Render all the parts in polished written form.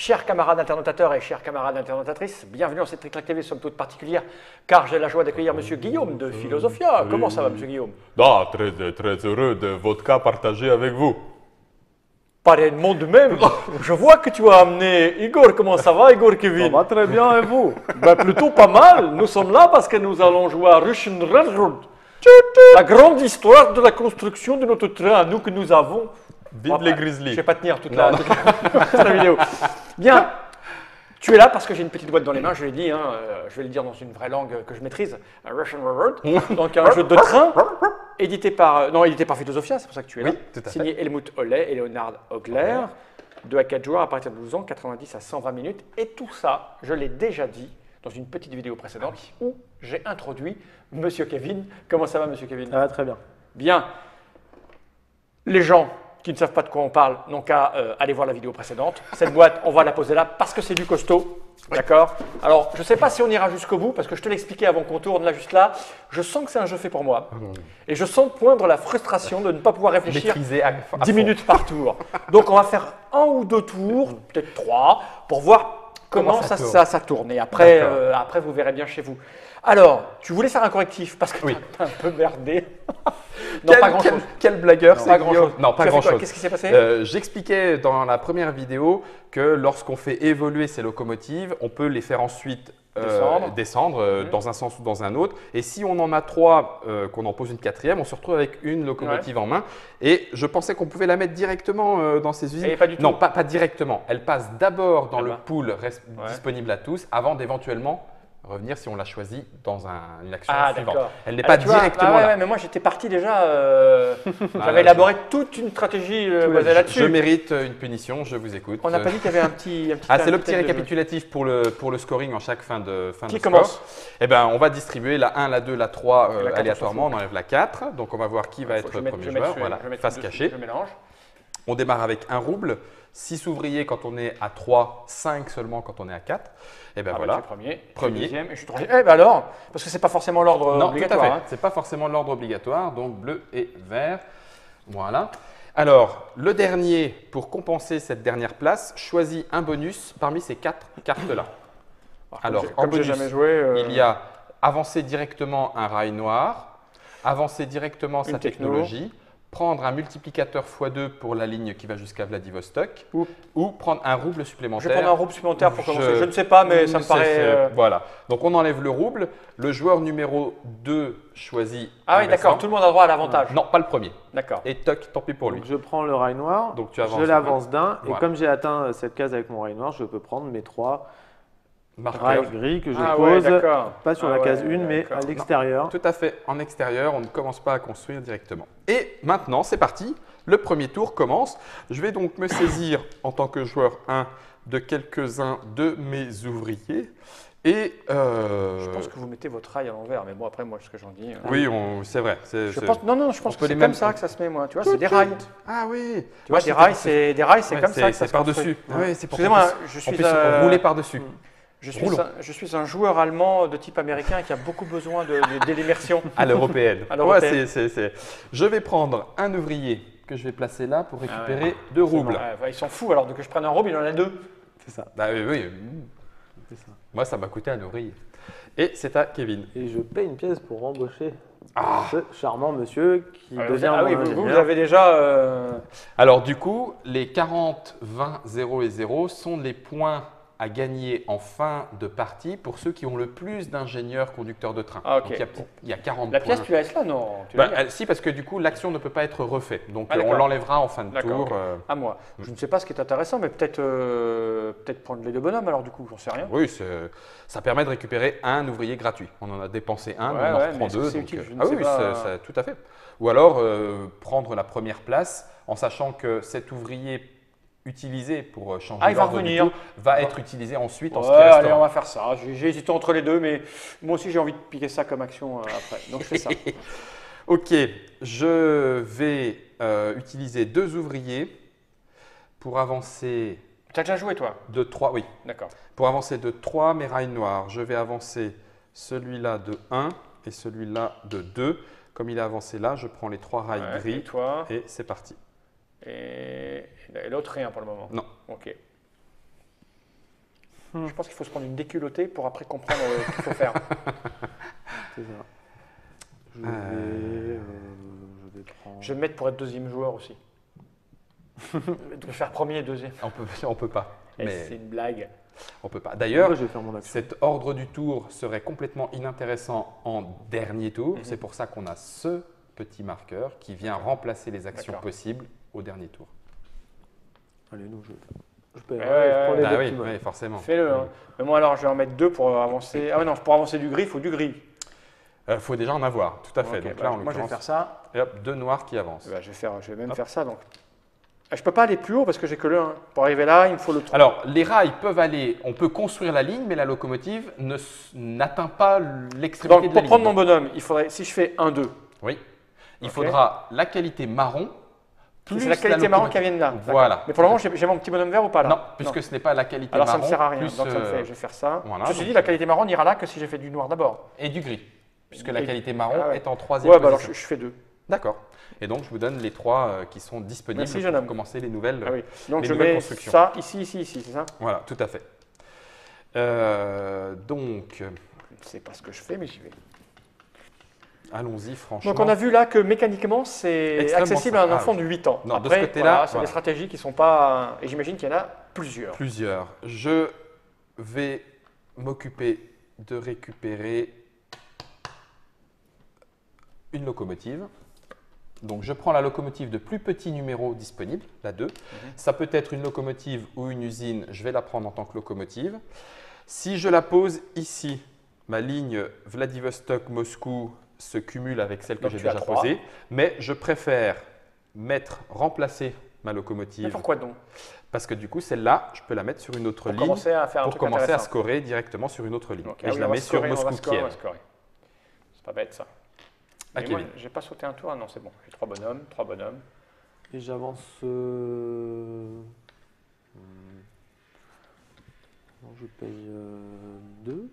Chers camarades internautateurs et chers camarades internautatrices, bienvenue dans cette Triclac TV, somme toute particulière, car j'ai la joie d'accueillir Monsieur Guillaume de Philosophia. Comment ça va, Monsieur Guillaume? Ah, très heureux de votre cas partagé avec vous. Pareillement de même, je vois que tu as amené Igor. Comment ça va, Igor Kevin? Ça va très bien, et vous? Ben, plutôt pas mal. Nous sommes là parce que nous allons jouer à Russian Railroad. La grande histoire de la construction de notre train, nous que nous avons. Vive les Grizzlies. Je ne vais pas tenir toute la vidéo. Bien, tu es là parce que j'ai une petite boîte dans les mains, je l'ai dit, je vais le dire dans une vraie langue que je maîtrise, un Russian Railroad, donc un jeu de train édité par Philosophia, c'est pour ça que tu es là, Oui, tout à fait. signé Helmut Hollet et Leonard Ogler, 2 à 4 joueurs à partir de 12 ans, 90 à 120 minutes, et tout ça, je l'ai déjà dit dans une petite vidéo précédente où j'ai introduit Monsieur Kevin. Comment ça va, Monsieur Kevin? Ça va très bien. Bien. Les gens qui ne savent pas de quoi on parle n'ont qu'à aller voir la vidéo précédente. Cette boîte, on va la poser là parce que c'est du costaud. D'accord? Alors, je ne sais pas si on ira jusqu'au bout parce que je te l'expliquais avant qu'on tourne là, juste là. Je sens que c'est un jeu fait pour moi. Et je sens poindre la frustration de ne pas pouvoir réfléchir Maîtrisé à 10 fond. minutes par tour. Donc, on va faire 1 ou 2 tours, peut-être 3, pour voir comment ça tourne. Et après, après, vous verrez bien chez vous. Alors, tu voulais faire un correctif parce que Oui. tu as un peu merdé. Non, pas grand-chose. Quel blagueur, Non, c'est pas grand-chose. Non, pas Tu as fait quoi? grand-chose. Qu'est-ce qui s'est passé? J'expliquais dans la première vidéo que lorsqu'on fait évoluer ces locomotives, on peut les faire ensuite descendre dans un sens ou dans un autre. Et si on en a 3, qu'on en pose une 4e, on se retrouve avec une locomotive en main. Et je pensais qu'on pouvait la mettre directement dans ces usines. Et pas du tout. Non, pas directement. Elle passe d'abord dans Ah le bah. pool disponible à tous avant d'éventuellement revenir si on la choisit dans une action suivante. D'accord. Elle n'est pas tu vois, directement là. mais moi j'étais parti déjà. J'avais élaboré toute une stratégie basée là-dessus. Je mérite une punition, je vous écoute. On n'a pas dit qu'il y avait un petit. Ah, c'est le petit test de jeu. récapitulatif pour le scoring en chaque fin de Qui score. commence? Eh ben, on va distribuer la 1, la 2, la 3 la 4, aléatoirement. on On s'en fout. enlève la 4. Donc, on va voir qui va Faut être que le je premier mette joueur. dessus, Voilà, je vais mettre face dessus, cachée. Je mélange. On démarre avec un rouble, 6 ouvriers quand on est à 3, 5 seulement quand on est à 4. Et ben Ah, voilà. je suis premier, Premier. je suis deuxième et je suis troisième. Eh ben alors, parce que c'est pas forcément l'ordre Non, obligatoire. tout à fait. Hein. C'est pas forcément l'ordre obligatoire, donc bleu et vert. Voilà. Alors, le dernier, pour compenser cette dernière place, choisit un bonus parmi ces 4 cartes-là. Alors, en comme j'ai bonus, jamais joué, il y a avancer directement un rail noir, avancer directement sa Une techno. technologie, prendre un multiplicateur x2 pour la ligne qui va jusqu'à Vladivostok, ou prendre un rouble supplémentaire. je vais prendre un rouble supplémentaire pour commencer. Je ne sais pas, mais ça me paraît. Voilà. Donc on enlève le rouble. Le joueur numéro 2 choisit. Ah oui, d'accord. Tout le monde a droit à l'avantage. Non, pas le premier. D'accord. Et toc, tant pis pour lui. Donc je prends le rail noir, Donc tu avances. je l'avance d'un, Voilà. et comme j'ai atteint cette case avec mon rail noir, je peux prendre mes 3 Marqueur. rails gris que je Ah ouais, pose, d'accord. pas sur Ah la ouais, case 1, mais d'accord. à l'extérieur. Tout à fait. En extérieur, on ne commence pas à construire directement. Et maintenant, c'est parti. Le premier tour commence. Je vais donc me saisir en tant que joueur 1 de quelques-uns de mes ouvriers. Et Je pense que vous mettez votre rail à l'envers, mais bon, après, moi, ce que j'en dis. oui, c'est vrai. Je pense, non, je pense on que peut c'est les comme mêmes- ça que ça se met, moi. Tu vois, c'est des rails. Ah oui. Tu vois, des rails, c'est comme ça que ça C'est se par-dessus. construit. Oui, c'est pour Excusez-moi, qu'on je puisse- on suis puisse rouler par-dessus. Je suis un joueur allemand de type américain qui a beaucoup besoin de l'immersion. À l'européenne. À l'européenne. Ouais, je vais prendre un ouvrier que je vais placer là pour récupérer 2 roubles. Ouais, ils s'en foutent, alors que je prenne un rouble, il en a 2. C'est ça. Ah oui. C'est ça. Moi, ça m'a coûté un ouvrier. Et c'est à Kevin. Et je paye une pièce pour embaucher ce charmant monsieur qui Ah devient oui, mon vous ingénieur. avez déjà. Alors du coup, les 40, 20, 0 et 0 sont les points à gagner en fin de partie pour ceux qui ont le plus d'ingénieurs conducteurs de train. Ah, ok. Donc il y a 40 La points. pièce, tu la laisses là, non? Tu Bah, la gardes. si, parce que du coup, l'action ne peut pas être refaite. Donc Ah, on d'accord. l'enlèvera en fin de D'accord, tour. ok. À moi. Je ne sais pas ce qui est intéressant, mais peut-être prendre les 2 bonhommes, alors du coup, j'en sais rien. Oui, ça permet de récupérer un ouvrier gratuit. On en a dépensé un, Ouais, mais on en ouais, reprend mais est-ce que 2. c'est utile? Je ne Ah sais oui, pas. tout à fait. Ou alors prendre la première place en sachant que cet ouvrier utilisé pour changer il va l'ordre du revenir. tour va être utilisé ensuite en Ouais, ce qui restera. allez, on va faire ça. J'ai hésité entre les deux, mais moi aussi, j'ai envie de piquer ça comme action après. Donc, je fais ça. Ok, je vais utiliser 2 ouvriers pour avancer Tu as déjà joué, toi? de 3. Oui, D'accord. pour avancer de 3 mes rails noirs. Je vais avancer celui-là de 1 et celui-là de 2. Comme il est avancé là, je prends les 3 rails Ouais, gris et toi? et c'est parti. Et l'autre, rien pour le moment. Non. Ok. Je pense qu'il faut se prendre une déculottée pour après comprendre ce qu'il faut faire. C'est ça. Je vais prendre. Je vais me mettre pour être deuxième joueur aussi. Je vais faire premier et deuxième. On peut pas. Mais C'est une blague. on peut pas. D'ailleurs, Moi, je vais faire mon action. cet ordre du tour serait complètement inintéressant en dernier tour. C'est pour ça qu'on a ce petit marqueur qui vient remplacer les actions D'accord. possibles au dernier tour. Allez, donc je Ouais, prends les Ah deux oui, petits mots. oui, forcément. Fais-le. Hein. Mais moi alors je vais en mettre 2 pour avancer. Ah ouais non, pour avancer du gris, il faut du gris. Faut déjà en avoir, tout à fait. Ok, Donc bah, là, en moi je vais l'occurrence, faire ça. et hop, 2 noirs qui avancent. Bah, je vais même faire ça donc. Ah, je peux pas aller plus haut parce que j'ai que le 1. Pour arriver là, il me faut le 3. Alors, les rails peuvent aller, on peut construire la ligne, mais la locomotive n'atteint pas l'extrémité Donc de la pour ligne. prendre mon bonhomme, il faudrait, si je fais 1, 2, Oui. Il Ok. faudra la qualité marron plus c'est la qualité marron qui locomotive. vient de là. Voilà. D'accord. Mais pour le moment, j'ai mon petit bonhomme vert ou pas là? Non, puisque ce n'est pas la qualité Alors ça marron. ne me sert à rien. plus, Donc ça me fait, je vais faire ça. voilà, je me suis donc- dit, la qualité marron n'ira là que si j'ai fait du noir d'abord. Et du gris, puisque la Et- qualité marron Ah ouais. est en troisième Ouais, bah alors position. je fais 2. D'accord. Et donc, je vous donne les 3 qui sont disponibles Merci, jeune pour homme. commencer les nouvelles. Ah oui. Donc les je nouvelles mets constructions. ça ici, c'est ça? Voilà, tout à fait. Donc, Je ne sais pas ce que je fais, mais j'y vais. allons-y, franchement. Donc on a vu là que mécaniquement c'est Extrêmement accessible à un simple. enfant de 8 ans. Non, de ce Après, côté-là, voilà, c'est voilà. des stratégies qui ne sont pas... Et j'imagine qu'il y en a plusieurs. Plusieurs. Je vais m'occuper de récupérer une locomotive. Donc, je prends la locomotive de plus petit numéro disponible, la 2. Ça peut être une locomotive ou une usine. Je vais la prendre en tant que locomotive. Si je la pose ici, ma ligne Vladivostok-Moscou se cumule avec celle que Donc, j'ai tu as déjà 3. posée. Mais je préfère remplacer ma locomotive. Mais pourquoi donc? Parce que du coup, celle-là, je peux la mettre sur une autre Pour ligne commencer à faire un pour truc commencer à intéressant. scorer directement sur une autre ligne. Donc, Et ah je oui, la on va mets sur scorer, on va scorer, on va Moscou-Kiev. scorer. C'est pas bête ça. À Mais moi, Kevin. j'ai pas sauté un tour. Ah non, c'est bon. J'ai 3 bonhommes, 3 bonhommes. Et j'avance. Non, je paye 2.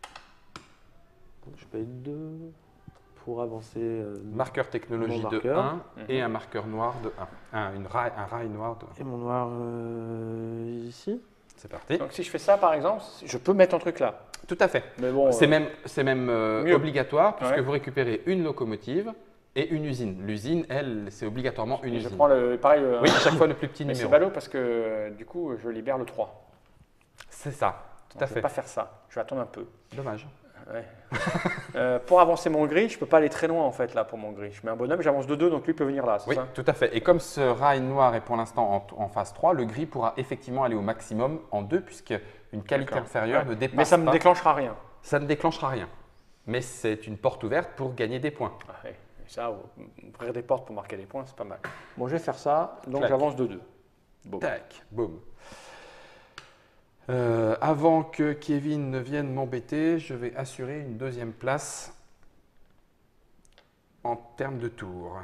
Je paye 2 pour avancer. Marqueur technologie Mon de marqueur. 1 et un marqueur noir de 1. Un rail noir de 1. Et mon noir ici. C'est parti. Donc si je fais ça par exemple, je peux mettre un truc là. Tout à fait. Mais bon, C'est même mieux. obligatoire puisque Ouais. vous récupérez une locomotive et une usine. L'usine, elle, c'est obligatoirement une et je usine. prends pareil. Oui, à chaque fois le plus petit Mais c'est numéro. ballot parce que du coup, je libère le 3. C'est ça, tout Donc, à je ne fait. vais pas faire ça. Je vais attendre un peu. Dommage. Ouais. Pour avancer mon gris, je peux pas aller très loin en fait là pour mon gris. Je mets un bonhomme, j'avance de 2, donc lui peut venir là, c'est Oui, ça? tout à fait. Et comme ce rail noir est pour l'instant en phase 3, le gris pourra effectivement aller au maximum en 2 puisque une qualité D'accord. inférieure Ouais. ne dépasse Mais ça ne me pas. déclenchera rien. Ça ne déclenchera rien. Mais c'est une porte ouverte pour gagner des points. Ah ouais. Et ça, ouvrir des portes pour marquer des points, c'est pas mal. Bon, je vais faire ça, donc Clac. j'avance de 2. Bon. Tac, boum. Avant que Kevin ne vienne m'embêter, je vais assurer une deuxième place en termes de tours.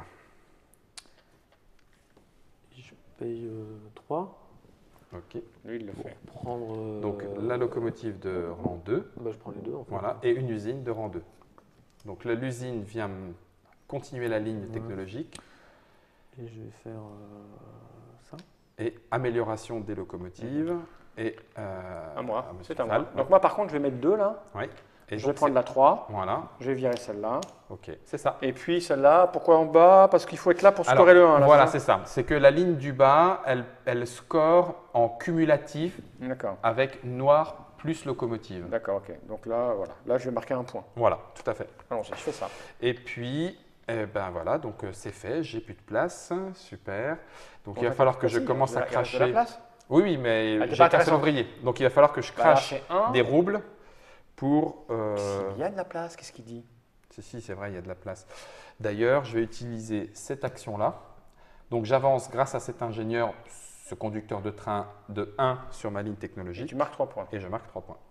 Je paye 3 Ok. Lui, il le pour fait. prendre. Donc la locomotive de rang 2, Bah, je prends les deux en fait. voilà, et une usine de rang 2. Donc là, l'usine vient continuer la ligne technologique Et je vais faire ça. et amélioration des locomotives. Et À moi, monsieur c'est à moi. Fall. Donc moi par contre, je vais mettre 2 là. Oui. Et Je vais donc, prendre la 3, Voilà, je vais virer celle-là. ok, c'est ça. Et puis celle-là, pourquoi en bas? Parce qu'il faut être là pour Alors, scorer le 1. Là, voilà, c'est c'est ça. C'est que la ligne du bas, elle score en cumulatif ça? D'accord. avec noir plus locomotive. D'accord, ok. Donc là, voilà. Là, je vais marquer un point. Voilà, tout à fait. Allons-y, je fais ça. Et puis, ben voilà, donc c'est fait, j'ai plus de place, super. Donc il va En fait, falloir que je si, commence il à reste de la cracher. place. Oui, oui, mais Ah, t'es j'ai pas qu'un seul intéressant. ouvrier. Donc il va falloir que je Bah, là, crache c'est 1. des roubles pour. Il y a de la place, qu'est-ce qu'il dit? Si, c'est vrai, il y a de la place. D'ailleurs, je vais utiliser cette action-là. Donc j'avance grâce à cet ingénieur, ce conducteur de train de 1 sur ma ligne Et technologique. tu marques 3 points. Et je marque 3 points.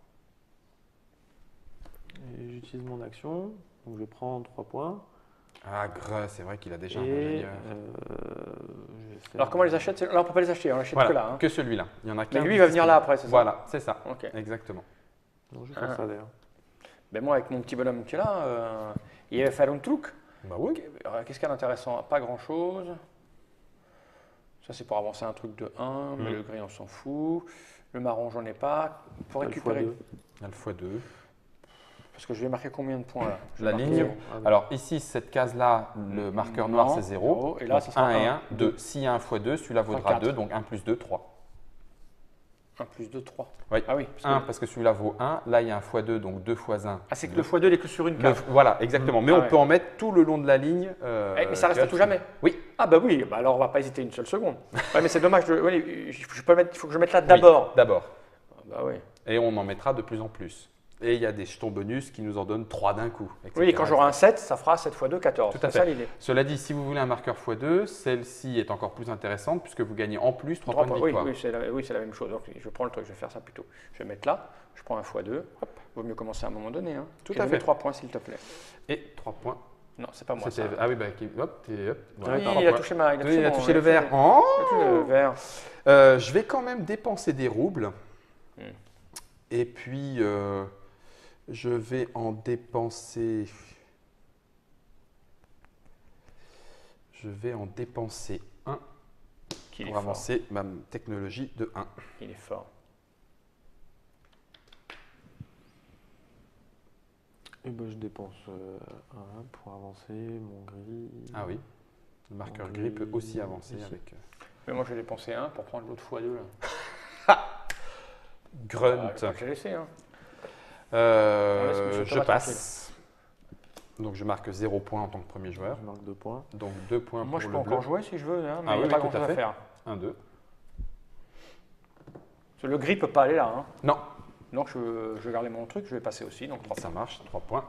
Et j'utilise mon action. Donc je prends 3 points. Ah, greu, c'est vrai qu'il a déjà un Et ingénieur. je vais faire. Alors comment on les achète? Là, on ne peut pas les acheter, on achète Voilà, que là. Hein. que celui-là. Il y en a Mais qu'un. lui, il va venir là après, c'est ça? Voilà, c'est ça. Ok. Exactement. Non, je vais faire ça d'ailleurs. Ben moi, avec mon petit bonhomme qui est là, il va faire un truc. Bah oui. Qu'est-ce qu'il y a d'intéressant? Pas grand-chose. Ça, c'est pour avancer un truc de 1, mais le gris, on s'en fout. Le marron, j'en ai pas. Pour récupérer. Il y a le x2. Parce que je vais marquer combien de points là? La ligne. Alors ici, cette case-là, le marqueur noir, c'est 0. Et là, ça sera 1 et 1, 2. S'il y a un x2, celui-là vaudra 2, donc 1 plus 2, 3. 1 plus 2, 3. Oui. Ah oui. 1 parce que celui-là vaut 1. Là, il y a un x2, donc 2 x 1. Ah, c'est que le x2, il est que sur une case. Voilà, exactement. Mais on peut en mettre tout le long de la ligne. Mais ça reste à tout jamais. Oui. Ah bah oui, bah alors on va pas hésiter une seule seconde. Ouais, mais c'est dommage. Il faut que je mette là d'abord. Oui, d'abord. Ah bah oui. Et on en mettra de plus en plus. Et il y a des jetons bonus qui nous en donnent 3 d'un coup. Etc., oui, quand j'aurai un 7, ça fera 7 x 2, 14. Tout à fait. Ça, l'idée. Cela dit, si vous voulez un marqueur x2, celle-ci est encore plus intéressante puisque vous gagnez en plus 3 points de victoire. Oui, c'est la même chose. Donc, je prends le truc, je vais faire ça plutôt. Je vais mettre là, je prends un x2. Hop. Vaut mieux commencer à un moment donné. Hein. Tout à fait. 3 points, s'il te plaît. Et 3 points. Non, c'est pas moi. Ça. Ah oui, bah, hop, voilà, oui, il a touché il a touché le vert. Oh, le vert. Je vais quand même dépenser des roubles. Et puis, je vais en dépenser. Je vais en dépenser 1 pour avancer ma technologie de 1. Il est fort. Et ben, je dépense 1 pour avancer mon gris. Ah oui, le marqueur gris peut aussi avancer ici. Avec. Mais moi, je vais dépenser 1 pour prendre l'autre x2 là. Grunt. J'ai laissé. Hein. Je passe. Donc je marque 0 points en tant que premier joueur. Je marque 2 points. Donc 2 points moi, pour le bleu. Moi je peux encore jouer si je veux, hein, mais il n'y a pas grand chose à faire. 1, 2. Le gris ne peut pas aller là. Hein. Non. Donc je vais garder mon truc, je vais passer aussi. Donc 3 ça marche, 3 points.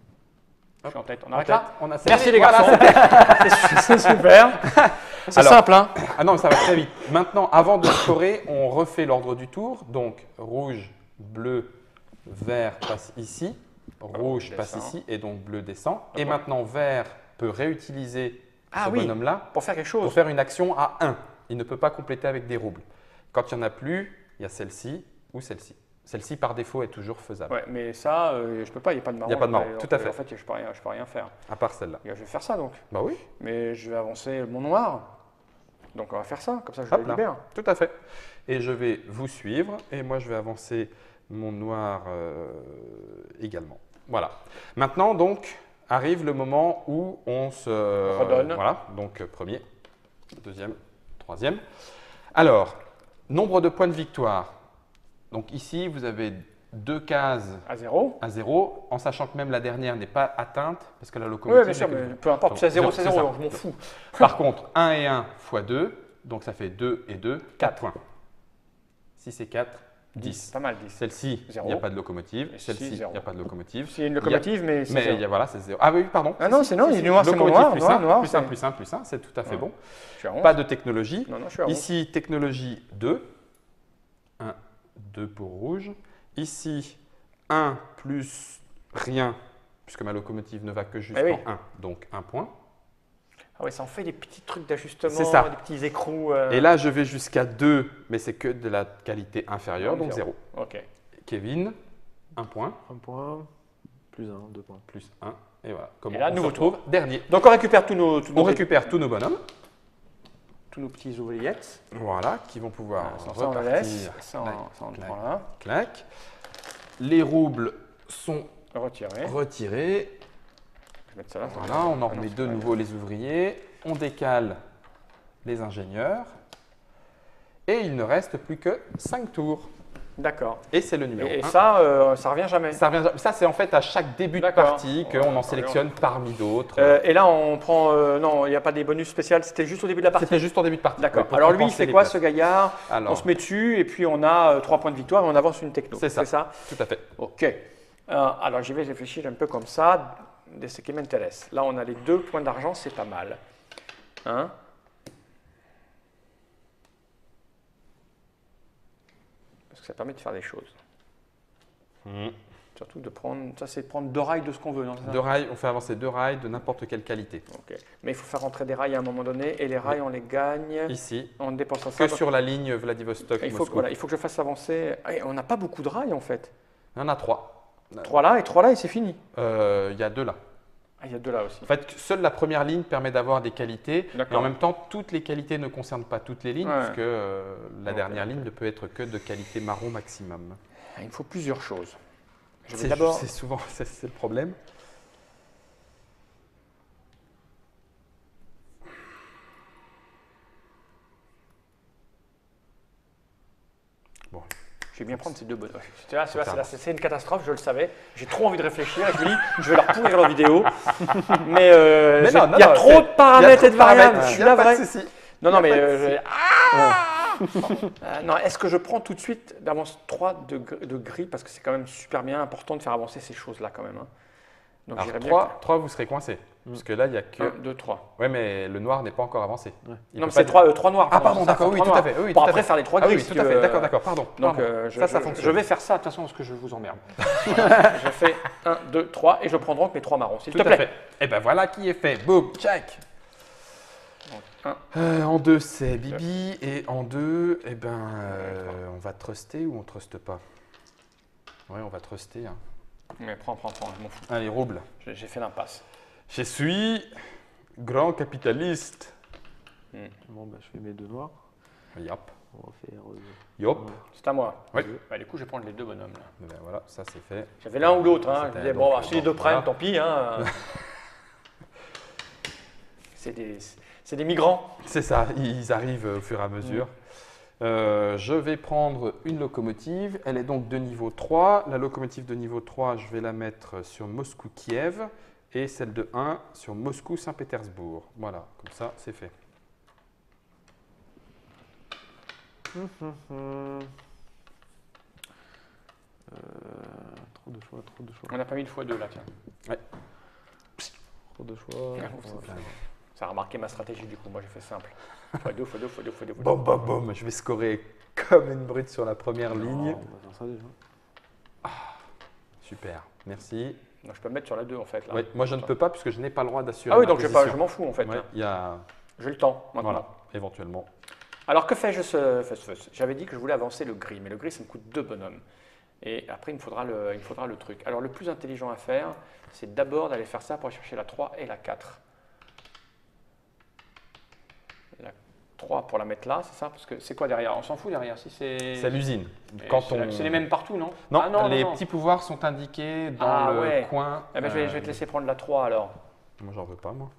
Je suis en tête. On arrête là. Merci les garçons. C'est super. C'est simple. Hein. Ah non, ça va très vite. Maintenant, avant de scorer, on refait l'ordre du tour. Donc rouge, bleu, vert passe ici. Rouge passe ici et donc bleu descend. Et maintenant, vert peut réutiliser ce bonhomme-là pour faire quelque chose. Pour faire une action à 1. Il ne peut pas compléter avec des roubles. Quand il n'y en a plus, il y a celle-ci ou celle-ci. Celle-ci, par défaut, est toujours faisable. Ouais, mais ça, je ne peux pas, il n'y a pas de marron. Il n'y a pas de marron, tout à fait. En fait, je ne peux rien faire. À part celle-là. Je vais faire ça donc. Bah oui. Mais je vais avancer mon noir. Donc on va faire ça, comme ça je le libère. Tout à fait. Et je vais vous suivre et moi je vais avancer mon noir également. Voilà. Maintenant donc arrive le moment où on se redonne. Voilà, donc premier, deuxième, troisième. Alors, nombre de points de victoire. Donc ici vous avez 2 cases à 0, en sachant que même la dernière n'est pas atteinte parce que la locomotive… Oui, bien sûr, mais peu importe, c'est à 0, c'est 0, donc je m'en fous. Par contre, 1 et 1 x 2, donc ça fait 2 et 2, 4 points. 6 et 4, 10. Pas mal, 10. Celle-ci, il n'y a pas de locomotive. Celle-ci, il n'y a pas de locomotive. C'est une locomotive, mais c'est 0. Voilà, c'est 0. Ah oui, pardon. Ah non, c'est non, il est noir, c'est noir. Plus 1, plus 1, plus 1, c'est tout à fait bon. Je pas de technologie. Non, je suis à 11. Ici, technologie 2. 1, 2 pour rouge. Ici, 1 plus rien, puisque ma locomotive ne va que jusqu'en 1, donc 1 point. Ah oui, ça en fait des petits trucs d'ajustement, des petits écrous. Et là, je vais jusqu'à 2, mais c'est que de la qualité inférieure, donc 0. Ok. Kevin, 1 point. 1 point, plus 1, 2 points. Plus 1, et voilà. Comment et là, on se retrouve dernier. Donc on récupère tous nos récupère tous nos bonhommes. Tous nos petits ouvriettes. Voilà, qui vont pouvoir ça on le laisse. Ça on le prend là. Clac. Les roubles sont retirés. Je vais mettre ça là. Voilà, on en remet de nouveau les ouvriers. On décale les ingénieurs. Et il ne reste plus que 5 tours. D'accord. Et c'est le numéro 1. Et ça, ça revient jamais. Ça, c'est en fait à chaque début de partie qu'on en sélectionne parmi d'autres. Et là, on prend… non, il n'y a pas des bonus spéciaux, c'était juste au début de la partie. C'était juste au début de partie. D'accord. Alors lui, il fait quoi ce gaillard? On se met dessus et puis on a 3 points de victoire et on avance une techno. C'est ça. Tout à fait. OK. Alors j'y vais réfléchir un peu comme ça, de ce qui m'intéresse. Là, on a les 2 points d'argent, c'est pas mal. Hein? Parce que ça permet de faire des choses. Surtout de prendre, ça c'est de prendre 2 rails de ce qu'on veut. 2 rails, on fait avancer 2 rails de n'importe quelle qualité. Okay. Mais il faut faire rentrer des rails à un moment donné et les rails on les gagne. Ici. On dépense ça. Que sur la ligne Vladivostok-Moscou. Voilà, il faut que je fasse avancer. On n'a pas beaucoup de rails en fait. Il y en a 3. 3 là et 3 là et c'est fini. Il y a 2 là. Ah, il y a deux là aussi. En fait, seule la première ligne permet d'avoir des qualités. Mais en D'accord. même temps, toutes les qualités ne concernent pas toutes les lignes, Ouais. puisque la dernière ligne ne peut être que de qualité marron maximum. Il me faut plusieurs choses. Je vais C'est d'abord. c'est souvent c'est le problème. Bon, Je vais bien prendre ces deux bonhommes. C'est une catastrophe, je le savais. J'ai trop envie de réfléchir et je me dis, je vais leur pourrir leur vidéo. Mais il y a trop de paramètres et de variables. Je suis là, vrai. Non, non, mais. Non, est-ce que je prends tout de suite d'avance 3 de gris parce que c'est quand même super bien important de faire avancer ces choses-là quand même. Hein. Donc alors j'irais bien. 3, vous serez coincé. Parce que là, il n'y a que. 1, 2, 3. Ouais, mais le noir n'est pas encore avancé. Ouais. Il Non, peut mais c'est pas- 3 noirs. Ah, pardon, d'accord, oui, tout à fait. Oui, Pour tout à après fait. faire les 3 Ah gris. oui, si tout tu à veux. fait, d'accord, pardon. Donc pardon. je ça fonctionne. je vais faire ça de toute façon parce que je vous emmerde. Voilà, je fais 1, 2, 3 et je prends donc mes 3 marrons, s'il te Tout à plaît. fait. Et ben voilà qui est fait. Boum, check. Donc, En 2, c'est Bibi. Et en 2, eh ben, on va truster ou on truste pas? Ouais, on va truster. Hein. Mais prends, je m'en fous. Allez, rouble. J'ai fait l'impasse. Je suis grand capitaliste. Bon, bah, je fais mes deux noirs. Yop. On va faire. Yop. C'est à moi. Oui. Bah, du coup, je vais prendre les deux bonhommes. Là. Ben voilà, ça c'est fait. J'avais l'un ou l'autre. Hein. Je C'était disais, donc, bon, bah, si les deux prennent, voilà. tant pis. Hein. C'est des migrants. C'est ça, ils arrivent au fur et à mesure. Je vais prendre une locomotive. Elle est donc de niveau 3. La locomotive de niveau 3, je vais la mettre sur Moscou-Kiev. Et celle de 1 sur Moscou-Saint-Pétersbourg. Voilà, comme ça, c'est fait. Trop de choix, trop de choix. On n'a pas mis le x2 là, tiens. Trop de choix. Ça a remarqué ma stratégie du coup. Moi, j'ai fait simple. x2, x2, x2, x2. Bom, bom, bom. Je vais scorer comme une brute sur la première ligne. On va faire ça déjà. Super, merci. Donc, je peux me mettre sur la 2 en fait. Là. Ouais, moi, je ne peux pas puisque je n'ai pas le droit d'assurer. Ah oui, ma donc je position. m'en fous en fait. Ouais, il y a. J'ai le temps maintenant. Voilà, éventuellement. Alors que fais-je J'avais dit que je voulais avancer le gris, mais le gris ça me coûte 2 bonhommes. Et après il me faudra le truc. Alors le plus intelligent à faire, c'est d'abord d'aller faire ça pour aller chercher la 3 et la 4. La 3 pour la mettre là, c'est ça? Parce que c'est quoi derrière? On s'en fout derrière si c'est. C'est l'usine. C'est les mêmes partout, non? Non, Ah, non, les non. petits pouvoirs sont indiqués dans le ouais. coin. Eh ben, je vais te laisser prendre la 3 alors. Moi, j'en veux pas, moi.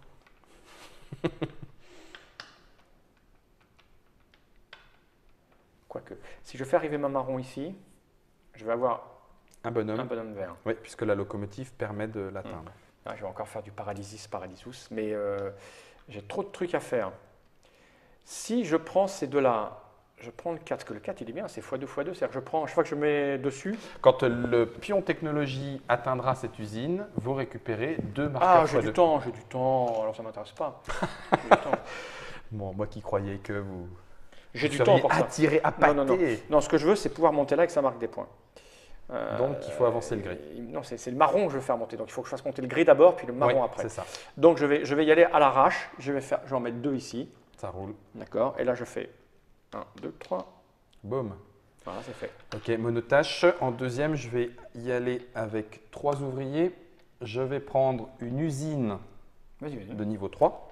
Quoique, si je fais arriver ma marron ici, je vais avoir Un bonhomme. un bonhomme vert. Oui, puisque la locomotive permet de l'atteindre. Ah, je vais encore faire du paralysis, mais j'ai trop de trucs à faire. Si je prends ces deux-là, je prends le 4, que le 4 il est bien, c'est x2 x2, c'est-à-dire que je prends, chaque fois que je mets dessus. Quand le pion technologie atteindra cette usine, vous récupérez 2 marqueurs Ah, j'ai x2. du temps, alors ça ne m'intéresse pas. J'ai du temps. Bon, moi qui croyais que vous J'ai du seriez temps pour ça. attiré à pâter. Non, ce que je veux, c'est pouvoir monter là et que ça marque des points. Donc, il faut avancer le gris. Non, c'est le marron que je veux faire monter. Donc, il faut que je fasse monter le gris d'abord, puis le marron Oui, après. c'est ça. Donc, je vais y aller à l'arrache. Je vais en mettre 2 ici. Ça roule. D'accord. Et là, je fais 1, 2, 3. Boum. Voilà, c'est fait. Ok, monotâche. En deuxième, je vais y aller avec 3 ouvriers. Je vais prendre une usine Vas-y. de niveau 3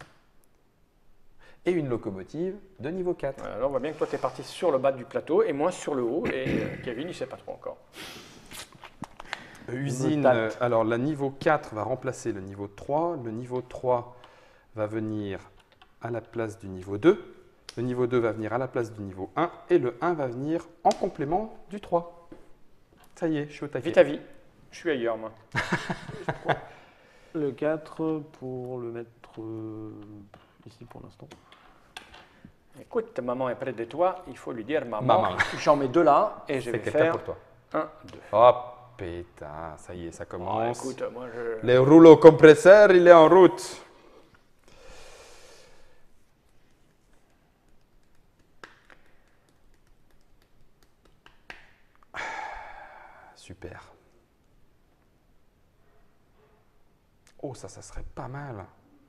et une locomotive de niveau 4. Voilà, là, on voit bien que toi, tu es parti sur le bas du plateau et moi sur le haut. Et Kevin, il ne sait pas trop encore. Usine, alors la niveau 4 va remplacer le niveau 3. Le niveau 3 va venir à la place du niveau 2. Le niveau 2 va venir à la place du niveau 1. Et le 1 va venir en complément du 3. Ça y est, je suis au taquet. Vite à vie. Je suis ailleurs, moi. Le 4 pour le mettre ici pour l'instant. Écoute, maman est près de toi. Il faut lui dire, maman, Maman. j'en mets 2 là et je C'est vais quelqu'un faire pour toi. 1, 2. Oh pétain, ça y est, ça Oh, commence. écoute, moi, je... Le rouleau compresseur, il est en route. Super. Oh, ça serait pas mal.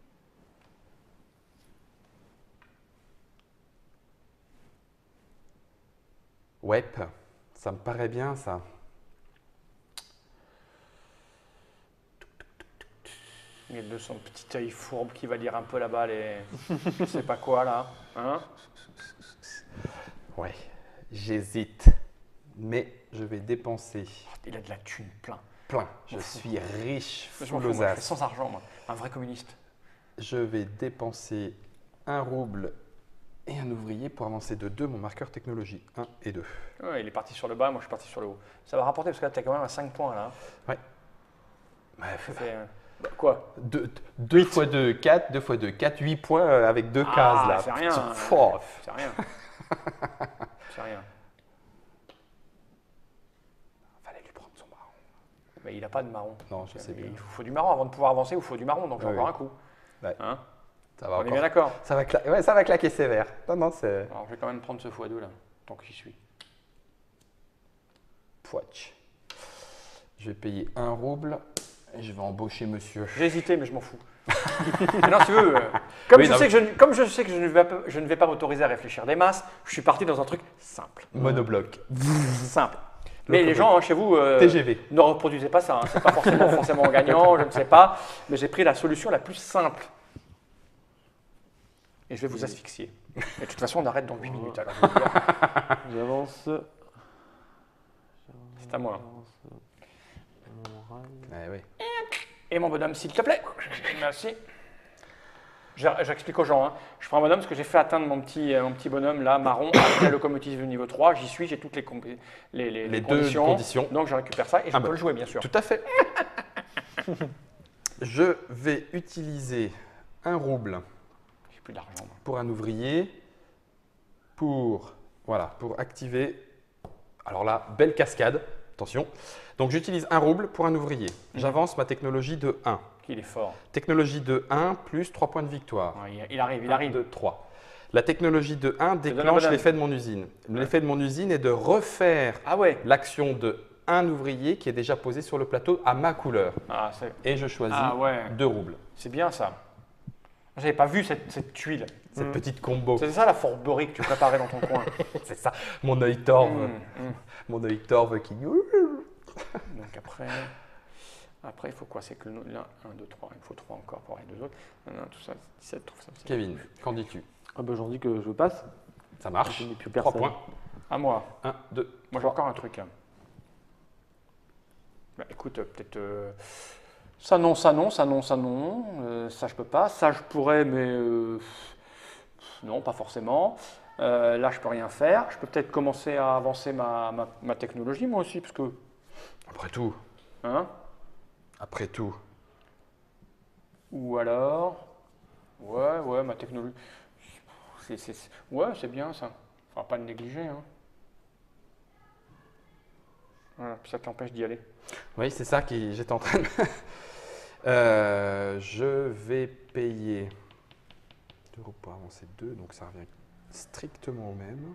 Ouais, ça me paraît bien ça. Il est de son petit œil fourbe qui va lire un peu là-bas les. Je sais pas quoi là. Hein? Ouais, j'hésite. Mais je vais dépenser Il a de la thune plein. plein. Je suis riche, Je full m'en fous, aux moi, je as. fais sans argent, moi. Un vrai communiste. Je vais dépenser 1 rouble et un ouvrier pour avancer de 2 mon marqueur technologie. 1 et 2. Ouais, il est parti sur le bas, moi je suis parti sur le haut. Ça va rapporter parce que là tu es quand même à 5 points là. Ouais. Ça fait, quoi? 2 x 2, 4, 2 x 2, 4, 8 points avec 2 Ah, cases là. c'est rien. Oh. C'est rien. C'est rien. Fallait lui prendre son marron. Mais il n'a pas de marron. Non, je sais bien. Il faut du marron avant de pouvoir avancer, il faut du marron, donc j'ai Ouais, encore oui. un coup. Ouais. Hein? Ça va On est encore. bien d'accord. Ouais, ça va claquer sévère. Non, non, c'est. Alors je vais quand même prendre ce x2 là, tant que j'y suis. Pouach. Je vais payer 1 rouble et je vais embaucher monsieur. J'ai hésité, mais je m'en fous. Non, si tu veux, comme, Oui, je non, sais que je ne vais pas m'autoriser à réfléchir des masses, je suis parti dans un truc simple. Monobloc. Simple. Mais les gens, hein, chez vous, TGV. ne reproduisez pas ça. Hein. C'est pas forcément gagnant, je ne sais pas. Mais j'ai pris la solution la plus simple. Et je vais vous asphyxier. Et de toute façon, on arrête dans 8 minutes. Alors, je vais vous dire. J'avance. C'est à moi. Mon rail. Ouais, ouais. Et mon bonhomme, s'il te plaît. Merci. J'explique aux gens. Hein. Je prends un bonhomme parce que j'ai fait atteindre mon petit bonhomme là, marron, avec la locomotive niveau 3. J'y suis, j'ai toutes les deux conditions. Donc je récupère ça et je peux bah, le jouer, bien sûr. Tout à fait. Je vais utiliser 1 rouble J'ai plus d'argent. moi. pour un ouvrier pour activer. Alors là, belle cascade. Attention. Donc j'utilise 1 rouble pour un ouvrier. J'avance ma technologie de 1. Il est fort. Technologie de 1 plus 3 points de victoire. Ouais, il arrive. De 3. La technologie de 1 donne un déclenche bonhomme. l'effet de mon usine. L'effet de mon usine est de refaire Ah ouais. l'action de un ouvrier qui est déjà posé sur le plateau à ma couleur. Ah, Et je choisis ouais. 2 roubles. C'est bien ça. J'avais pas vu cette tuile. Cette petite combo. C'est ça la fourberie que tu préparais dans ton coin. C'est ça, mon œil torve. Mmh. Mon œil torve qui. Donc après il faut quoi? C'est que là, 1, 2, 3, il faut 3 encore pour les deux autres. Tout ça, 17, tout ça. Kevin, qu'en dis-tu? Ah bah j'en dis que je passe. Ça marche. Je n'ai plus 3 personne. points. À moi. 1, 2. Moi j'ai encore un truc. Bah, écoute, peut-être. Ça non. Ça je peux pas. Ça je pourrais, mais non, pas forcément. Là je peux rien faire. Je peux peut-être commencer à avancer ma technologie moi aussi, parce que. Après tout. Hein? Après tout. Ou alors. Ouais, ma technologie. Ouais, c'est bien ça. Faut pas le négliger. Hein. Voilà, puis ça t'empêche d'y aller. Oui, c'est ça qui j'étais en train de. Je vais payer 2 euros pour avancer 2, donc ça revient strictement au même.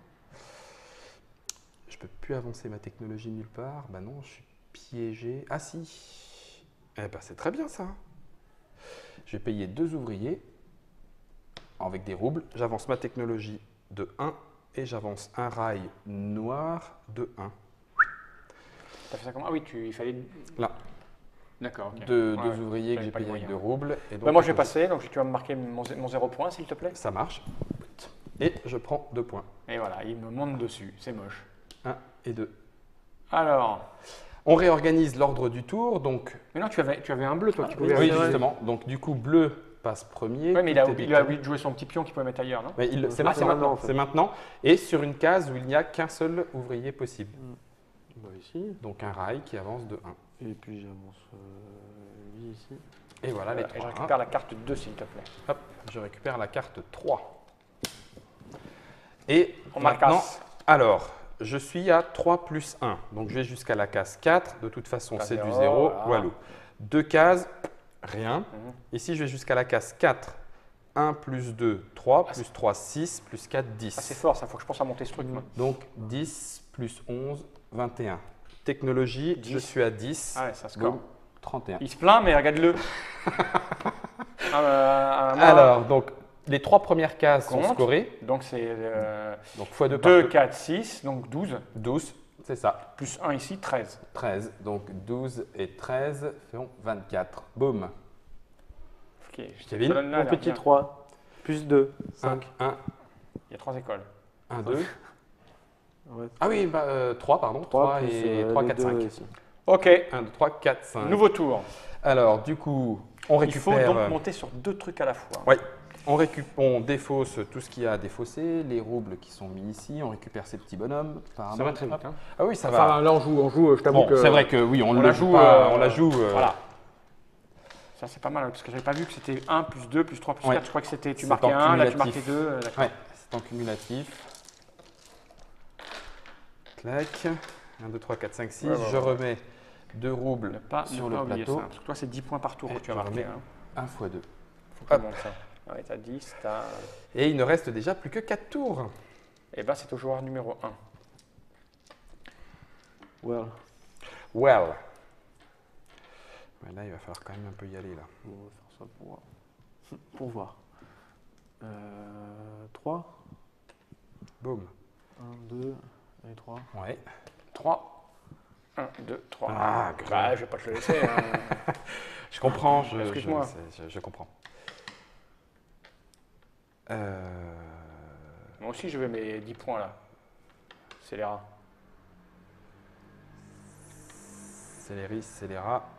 Je peux plus avancer ma technologie nulle part. Bah non, je suis piégé. Ah si. Eh ben c'est très bien ça. Je vais payer 2 ouvriers avec des roubles. J'avance ma technologie de 1 et j'avance un rail noir de 1. T'as fait ça comment? Ah oui, il fallait. Là. D'accord. Ok. 2 Ouais, ouvriers que j'avais j'ai pas les payés avec moyens. 2 roubles. Et donc, Bah, moi je vais passer, donc tu vas me marquer mon 0 point s'il te plaît. Ça marche. Et je prends 2 points. Et voilà, il me monte dessus, c'est moche. 1 et 2. Alors. On réorganise l'ordre du tour. Donc, Mais non, tu avais un bleu toi qui pouvais. oui, c'est vrai. justement. Donc, du coup, bleu passe premier. Ouais, mais tout est il a béton. oublié de jouer son petit pion qu'il pouvait mettre ailleurs, non? Ouais, c'est Ah, c'est maintenant. maintenant, en fait. C'est maintenant. Et sur une case où il n'y a qu'un seul ouvrier possible. Bah ici. Donc, un rail qui avance de 1. Et puis j'avance lui ici. Et voilà les Et je 3. récupère la carte 2 s'il te plaît. Hop, je récupère la carte 3. Et On maintenant, marcasse. alors, je suis à 3 plus 1. Donc, je vais jusqu'à la case 4. De toute façon, Pas c'est du zéro, 0. voilà. Walou. 2 cases, rien. Mhm. Ici, je vais jusqu'à la case 4. 1 plus 2, 3. Plus 3, 6. Plus 4, 10. Ah, c'est fort, ça faut que je pense à monter ce truc. moi. Donc, 10 plus 11, 21. Technologie, 10. je suis à 10. Ah ouais, ça score. Donc, 31. Il se plaint, mais regarde-le. Alors, donc, les 3 premières cases sont Compte. scorées. Donc c'est Donc, x2 par 2, 2. 4, 6, donc 12. 12, c'est ça. Plus 1 ici, 13. 13. Donc 12 et 13 font 24. Boum. Ok, je te Kevin, donne là, Mon là, petit bien. 3. Plus 2. 5, 5. 1, Il y a 3 écoles. 1, 2. Ouais. Ah oui, 3, pardon. 3 plus, et 3, les 4, deux 5. ici. Ok, 1, 2, 3, 4, 5. nouveau tour. Alors, du coup, on Il faut récupère. donc monter sur 2 trucs à la fois. Oui, on défausse tout ce qu'il y a à défausser, les roubles qui sont mis ici, on récupère ces petits bonhommes. Ça va très vite. Hein. Ah oui, ça va. Enfin, là, on joue, je t'avoue Bon, que. c'est vrai que oui, on la la joue, joue pas, on la joue. Voilà. Ça, c'est pas mal, parce que j'avais pas vu que c'était 1 plus 2 plus 3 plus 4. Ouais. Je crois que c'était tu C'est marquais en 1, là tu cumulatif. marquais 2. D'accord. Ouais, c'est en cumulatif. Clac. 1, 2, 3, 4, 5, 6. Ouais, ouais, Je ouais. remets 2 roubles Ne pas sur oublier le plateau. ça, parce que toi, c'est 10 points par tour Et que tu as je marqué. remets Hein. 1 x 2. Faut que tu Hop. montes ça. Ouais, t'as 10, t'as. Et il ne reste déjà plus que 4 tours. Et ben, c'est au joueur numéro 1. Well. Well. Ouais, là, il va falloir quand même un peu y aller là. On va faire ça pour voir. 3. Boum. 1, 2 et 3. Ouais. 3. 1, 2, 3. Ah, bah, je vais pas te le laisser. Hein. Je comprends, Excuse-moi. je comprends. Moi aussi, je veux mes 10 points là. Scélérat. Céleri, scélérat.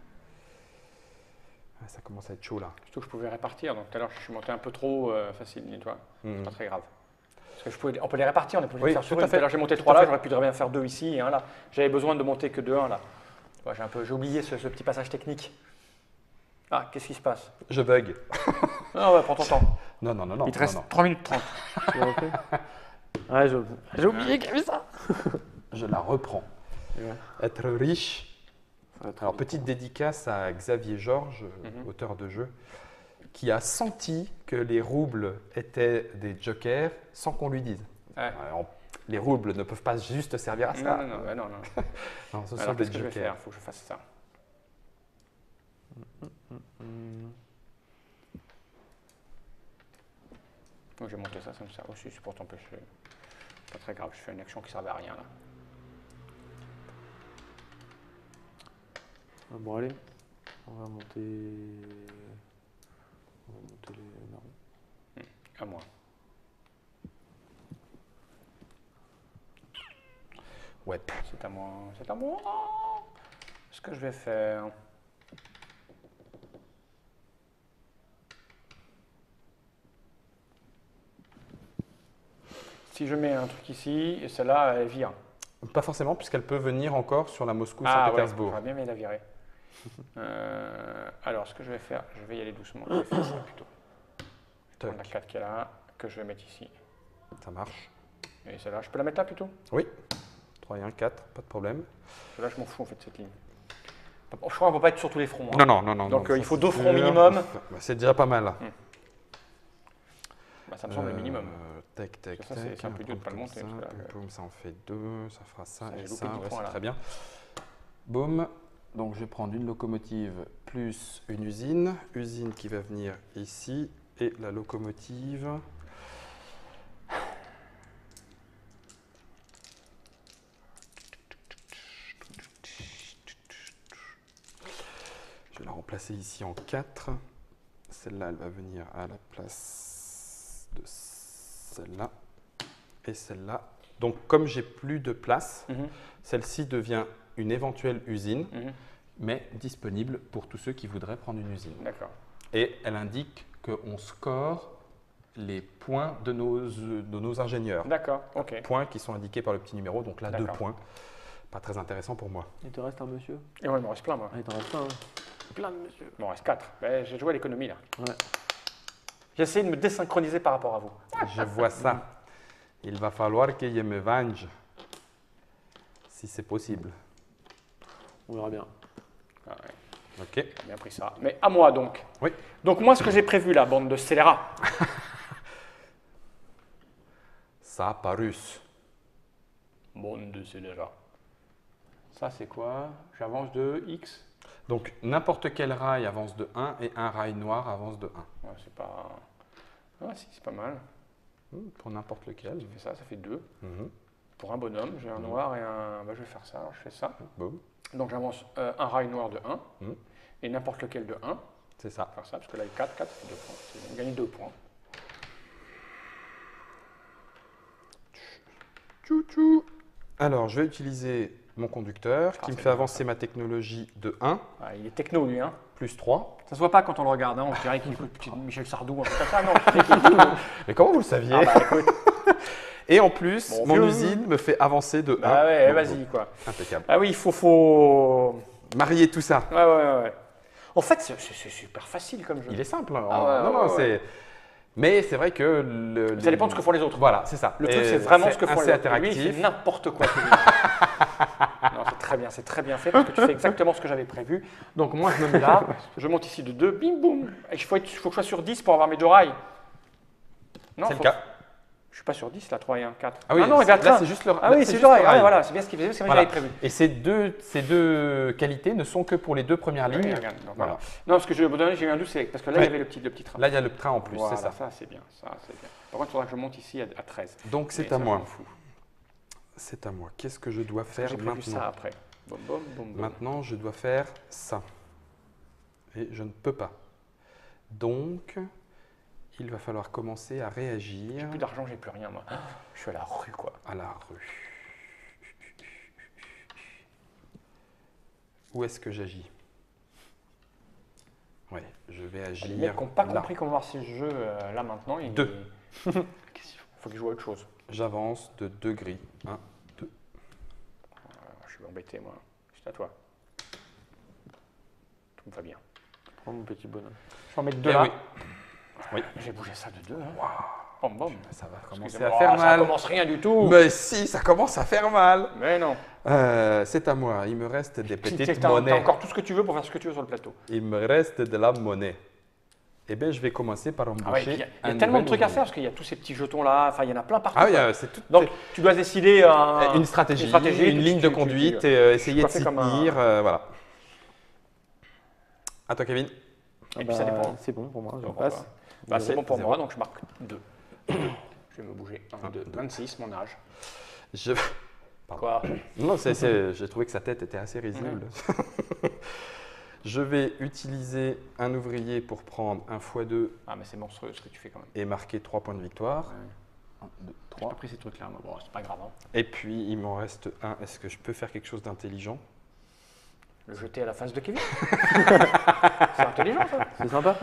Ah, ça commence à être chaud là. Surtout que je pouvais répartir. Donc tout à l'heure, je suis monté un peu trop facile, dis-toi. C'est pas très grave. Parce que on peut les répartir, on est pas obligé Oui, de faire sur tout à une. fait. Tout à l'heure, j'ai monté Tout 3 à là, fait. j'aurais pu très bien faire 2 ici et 1 là. J'avais besoin de monter que de 1 là. Ouais, j'ai oublié ce petit passage technique. Ah, qu'est-ce qui se passe? Je bug. Ah ouais, prends ton temps. Non, non, non, non. Il te non, reste non. 3 minutes 30. Tu l'as refait? Ouais, j'ai oublié qu'il y avait ça. Je la reprends. Ouais. Être riche. Ça va très Alors, vite. petite dédicace à Xavier Georges, auteur de jeu, qui a senti que les roubles étaient des jokers sans qu'on lui dise. Ouais. Les roubles ne peuvent pas juste servir à ça. Non, non, non, ouais, non, non. Non, ce sont Alors, des qu'est-ce que je vais jokers. faire? Il faut que je fasse ça. Donc, j'ai monté ça, ça me sert aussi, c'est pour t'empêcher. Pas très grave, je fais une action qui servait à rien là. Ah, bon, allez. On va monter les marrons. À moi. Ouais. C'est à moi, c'est à moi. Ce que je vais faire. Si je mets un truc ici, et celle-là, elle vire. Pas forcément, puisqu'elle peut venir encore sur la Ah ouais, Moscou-Saint-Pétersbourg. j'aurais bien aimé la virer. Alors, ce que je vais faire, je vais y aller doucement. Je vais faire ça plutôt. Je vais prendre la 4 qui est là, que je vais mettre ici. Ça marche. Et celle-là, je peux la mettre là plutôt? Oui. 3 et 1, 4, pas de problème. Celle-là, je m'en fous en fait, cette ligne. Je crois qu'on ne peut pas être sur tous les fronts. hein. Non, non, non, non. Donc, non, il ça, faut c'est 2 sûr. fronts minimum. Bah, c'est déjà pas mal. Bah, ça me semble le minimum. Tac, tac, Ça, tac. c'est un peu dur de pas le monter, Ça, parce que là, boum, boum, ça en fait 2. Ça fera ça, Ça, et j'ai ça. loupé 10 Ouais, points, c'est là. très bien. Boum. Donc, je vais prendre une locomotive plus une usine. Usine qui va venir ici. Et la locomotive. Je vais la remplacer ici en 4. Celle-là, elle va venir à la place de celle-là et celle-là. Donc, comme j'ai plus de place, celle-ci devient une éventuelle usine, mais disponible pour tous ceux qui voudraient prendre une usine. D'accord. Et elle indique qu'on score les points de nos ingénieurs. D'accord, ok. Points qui sont indiqués par le petit numéro, donc là 2 D'accord. points. Pas très intéressant pour moi. Il te reste un monsieur? Et ouais, il me reste plein, moi. Ah, il t'en reste pas, hein. Plein de monsieur. Il m'en reste 4. Ben, j'ai joué à l'économie, là. Ouais. J'ai essayé de me désynchroniser par rapport à vous. Je vois ça. Il va falloir que je me venge. Si c'est possible. On verra bien. Ah ouais, Ok. j'ai bien pris ça. Mais à moi, donc. Oui. Donc, moi, ce que j'ai prévu, la bande de scélérats. Ça, pas russe. Bande de scélérats. Ça, c'est quoi? J'avance de X. Donc, n'importe quel rail avance de 1 et un rail noir avance de 1. Ouais, c'est pas... Ah si, c'est pas mal. Pour n'importe lequel. Je fais ça, ça fait 2. Mhm. Pour un bonhomme, j'ai un noir et un... Bah, je vais faire ça, alors je fais ça. Boum. Donc, j'avance un rail noir de 1. Mhm. Et n'importe lequel de 1. C'est ça. Faire ça, parce que là, il y a 4, 4, c'est 2 points. On gagne 2 points. Tchou-tchou. Alors, je vais utiliser mon conducteur qui me fait avancer ma technologie de 1. Ah, il est techno, lui. Hein. Plus 3. Ça se voit pas quand on le regarde. Hein. On dirait qu'il écoute Michel Sardou, un truc comme ça. Non, mais comment vous le saviez? ah, bah, écoute. Et en plus, mon mon usine me fait avancer de 1. Ah ouais, vas-y, quoi. Impeccable. Ah oui, il faut... Marier tout ça. Ouais. En fait, c'est super facile comme jeu. Il est simple. Hein. Ah ouais, c'est... Mais c'est vrai que... Ça dépend de ce que font les autres. Voilà, c'est ça. Le truc, c'est vraiment ce que font les autres. Interactif. Lui, il fait n'importe quoi. Non, c'est très bien fait parce que tu fais exactement ce que j'avais prévu. Donc moi, je me mets là, je monte ici de 2, bim, boum. Et il faut que je sois sur 10 pour avoir mes 2 rails. Non, c'est le cas. Je suis pas sur 10, là, 3 et 1, 4. Ah oui, non, il va là, c'est juste le Ah oui, c'est juste le rail. Voilà, c'est bien ce que j'avais prévu. Et ces deux qualités ne sont que pour les 2 premières lignes. Oui, regarde, donc, voilà. Non, parce que j'ai eu un doute, c'est parce que là, il y avait le petit train. Là, il y a le train en plus, voilà, c'est ça. Ça, c'est bien. Par contre, il faudra que je monte ici à 13. Donc, c'est à moi. C'est à moi. Qu'est-ce que je dois faire maintenant? J'ai prévu ça après. Boum, boum, boum, boum. Maintenant, je dois faire ça. Et je ne peux pas. Donc, il va falloir commencer à réagir. J'ai plus d'argent, j'ai plus rien, moi. Je suis à la rue, quoi. À la rue. Où est-ce que j'agis? Oui, je vais agir. Les mecs qui n'ont pas compris comment voir ces jeux là maintenant. 2. Qu'est-ce qu'il faut qu'ils jouent à autre chose. J'avance de 2 grilles. 1, 2. Je suis embêté, moi. C'est à toi. Tout me va bien. Prends mon petit bonhomme. Je vais en mettre 2 là. Oui. J'ai bougé ça de 2. Hein. Bom, bom. Ça va commencer à faire mal. Ça commence rien du tout. Mais si, ça commence à faire mal. Mais non. C'est à moi. Il me reste des petites monnaies. T'as encore tout ce que tu veux pour faire ce que tu veux sur le plateau. Il me reste de la monnaie. Eh bien, je vais commencer par embaucher. Il y a tellement de trucs à faire parce qu'il y a tous ces petits jetons là. Enfin, il y en a plein partout. Ah oui, c'est tout. Donc, tu dois décider une stratégie, une ligne de conduite et essayer de s'y tenir. Voilà. À toi, Kevin. Et puis ça dépend. C'est bon pour moi, je Bon, passe. c'est bon pour moi, donc je marque 2. Je vais me bouger. 1, 2, 26, mon âge. Quoi? Non, j'ai trouvé que sa tête était assez risible. Je vais utiliser un ouvrier pour prendre un x2. Ah, mais c'est monstrueux ce que tu fais quand même. Et marquer 3 points de victoire. 1, 2, 3. J'ai pas pris ces trucs-là, mais bon, c'est pas grave. Hein. Et puis, il m'en reste un. Est-ce que je peux faire quelque chose d'intelligent? Le jeter à la face de Kevin. C'est intelligent, ça. C'est sympa.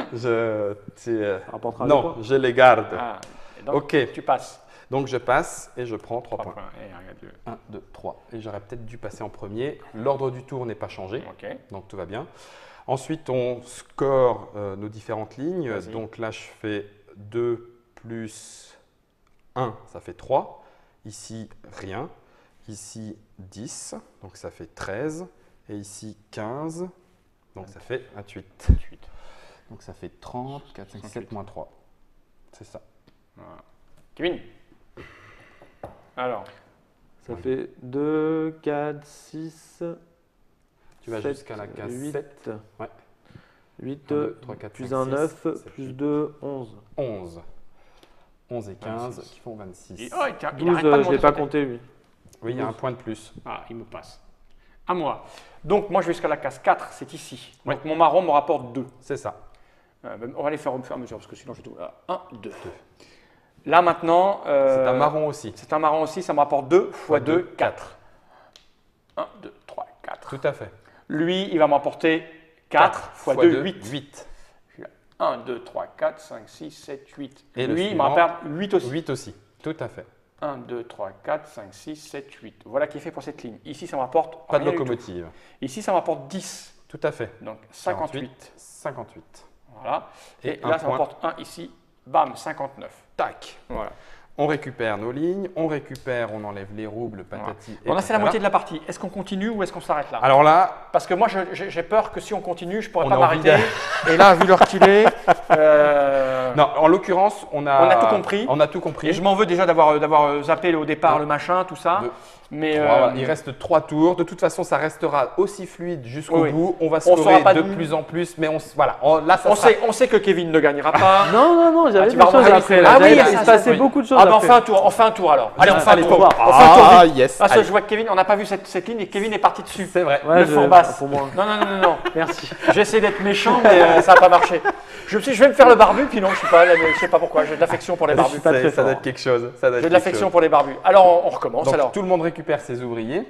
Non, je les garde. Ah, donc, ok. Tu passes. Donc, je passe et je prends 3 points. Et regarde-le. 1, 2, 3. Et j'aurais peut-être dû passer en premier. L'ordre du tour n'est pas changé. Okay. Donc, tout va bien. Ensuite, on score nos différentes lignes. Donc là, je fais 2 plus 1, ça fait 3. Ici, rien. Ici, 10. Donc, ça fait 13. Et ici, 15. Donc, ça fait 28. Donc, ça fait 30, 4, 5, 7, moins 3. C'est ça. Voilà. Kevin. Alors. Ça fait 2, 4, 6. Tu vas 7, jusqu'à la case 8. 7. Ouais. 8, 3, 4, plus 5, 1, 6, 9, 7, plus 8. 2, 11. 11. 11 et 15 26. qui font 26. Il 12, arrête pas de je ne l'ai monter pas sa compté lui. Oui, il y a un point de plus. Ah, il me passe. À moi. Donc, moi, je vais jusqu'à la case 4, c'est ici. Donc, mon marron me rapporte 2. C'est ça. On va les faire au fur et à mesure, parce que sinon, je dois... 1, 2. Là, maintenant... c'est un marron aussi. C'est un marron aussi, ça me rapporte 2 x 2, 4. 1, 2, 3, 4. Tout à fait. Lui, il va me rapporter 4 x 2, 8. 8. 1, 2, 3, 4, 5, 6, 7, 8. Et lui, il me suivant, rapporte 8 aussi. 8 aussi. Tout à fait. 1, 2, 3, 4, 5, 6, 7, 8. Voilà qui est fait pour cette ligne. Ici, ça me rapporte Pas de rien du tout. locomotive. Ici, ça me rapporte 10. Tout à fait. Donc 58. 58. Voilà. Et un là, ça me point. rapporte 1 ici. Bam, 59. Tac. Voilà. On récupère nos lignes, on enlève les roubles, patati. On a fait la moitié de la partie. Est-ce qu'on continue ou est-ce qu'on s'arrête là? Alors là, parce que moi, j'ai peur que si on continue, je ne pourrais On pas a envie m'arrêter. Et là, vu l'heure qu'il est, non, en l'occurrence, on a tout compris. On a tout compris. Et je m'en veux déjà d'avoir zappé au départ Un, le machin, tout ça. 2, Mais Voilà, il reste 3 tours. De toute façon, ça restera aussi fluide jusqu'au Oui. bout. On va On scorer fera pas de de- plus en plus, mais voilà. Là, ça on sera- sait que Kevin ne gagnera pas. Non, j'avais tu des vas choses remonter- après. Là. Ah oui, il ça, se passait oui. beaucoup de choses Ah ben on après. fait un tour alors. Allez, on fait un Allez, tour. faut voir. On fait un tour Ah, vite. yes. Parce que Allez. je vois que Kevin, on n'a pas vu cette ligne et Kevin est parti dessus. C'est vrai. Ouais, le fond basse. Pour moi. Non. Merci. J'essaie d'être méchant, mais ça n'a pas marché. Je me suis dit, je vais me faire le barbu, puis non, je sais pas pourquoi. J'ai de l'affection pour les barbus. pas très Ça doit fort. être quelque chose. Ça doit être J'ai de quelque l'affection chose. pour les barbus. Alors, on recommence. Donc, Alors, tout le monde récupère ses ouvriers.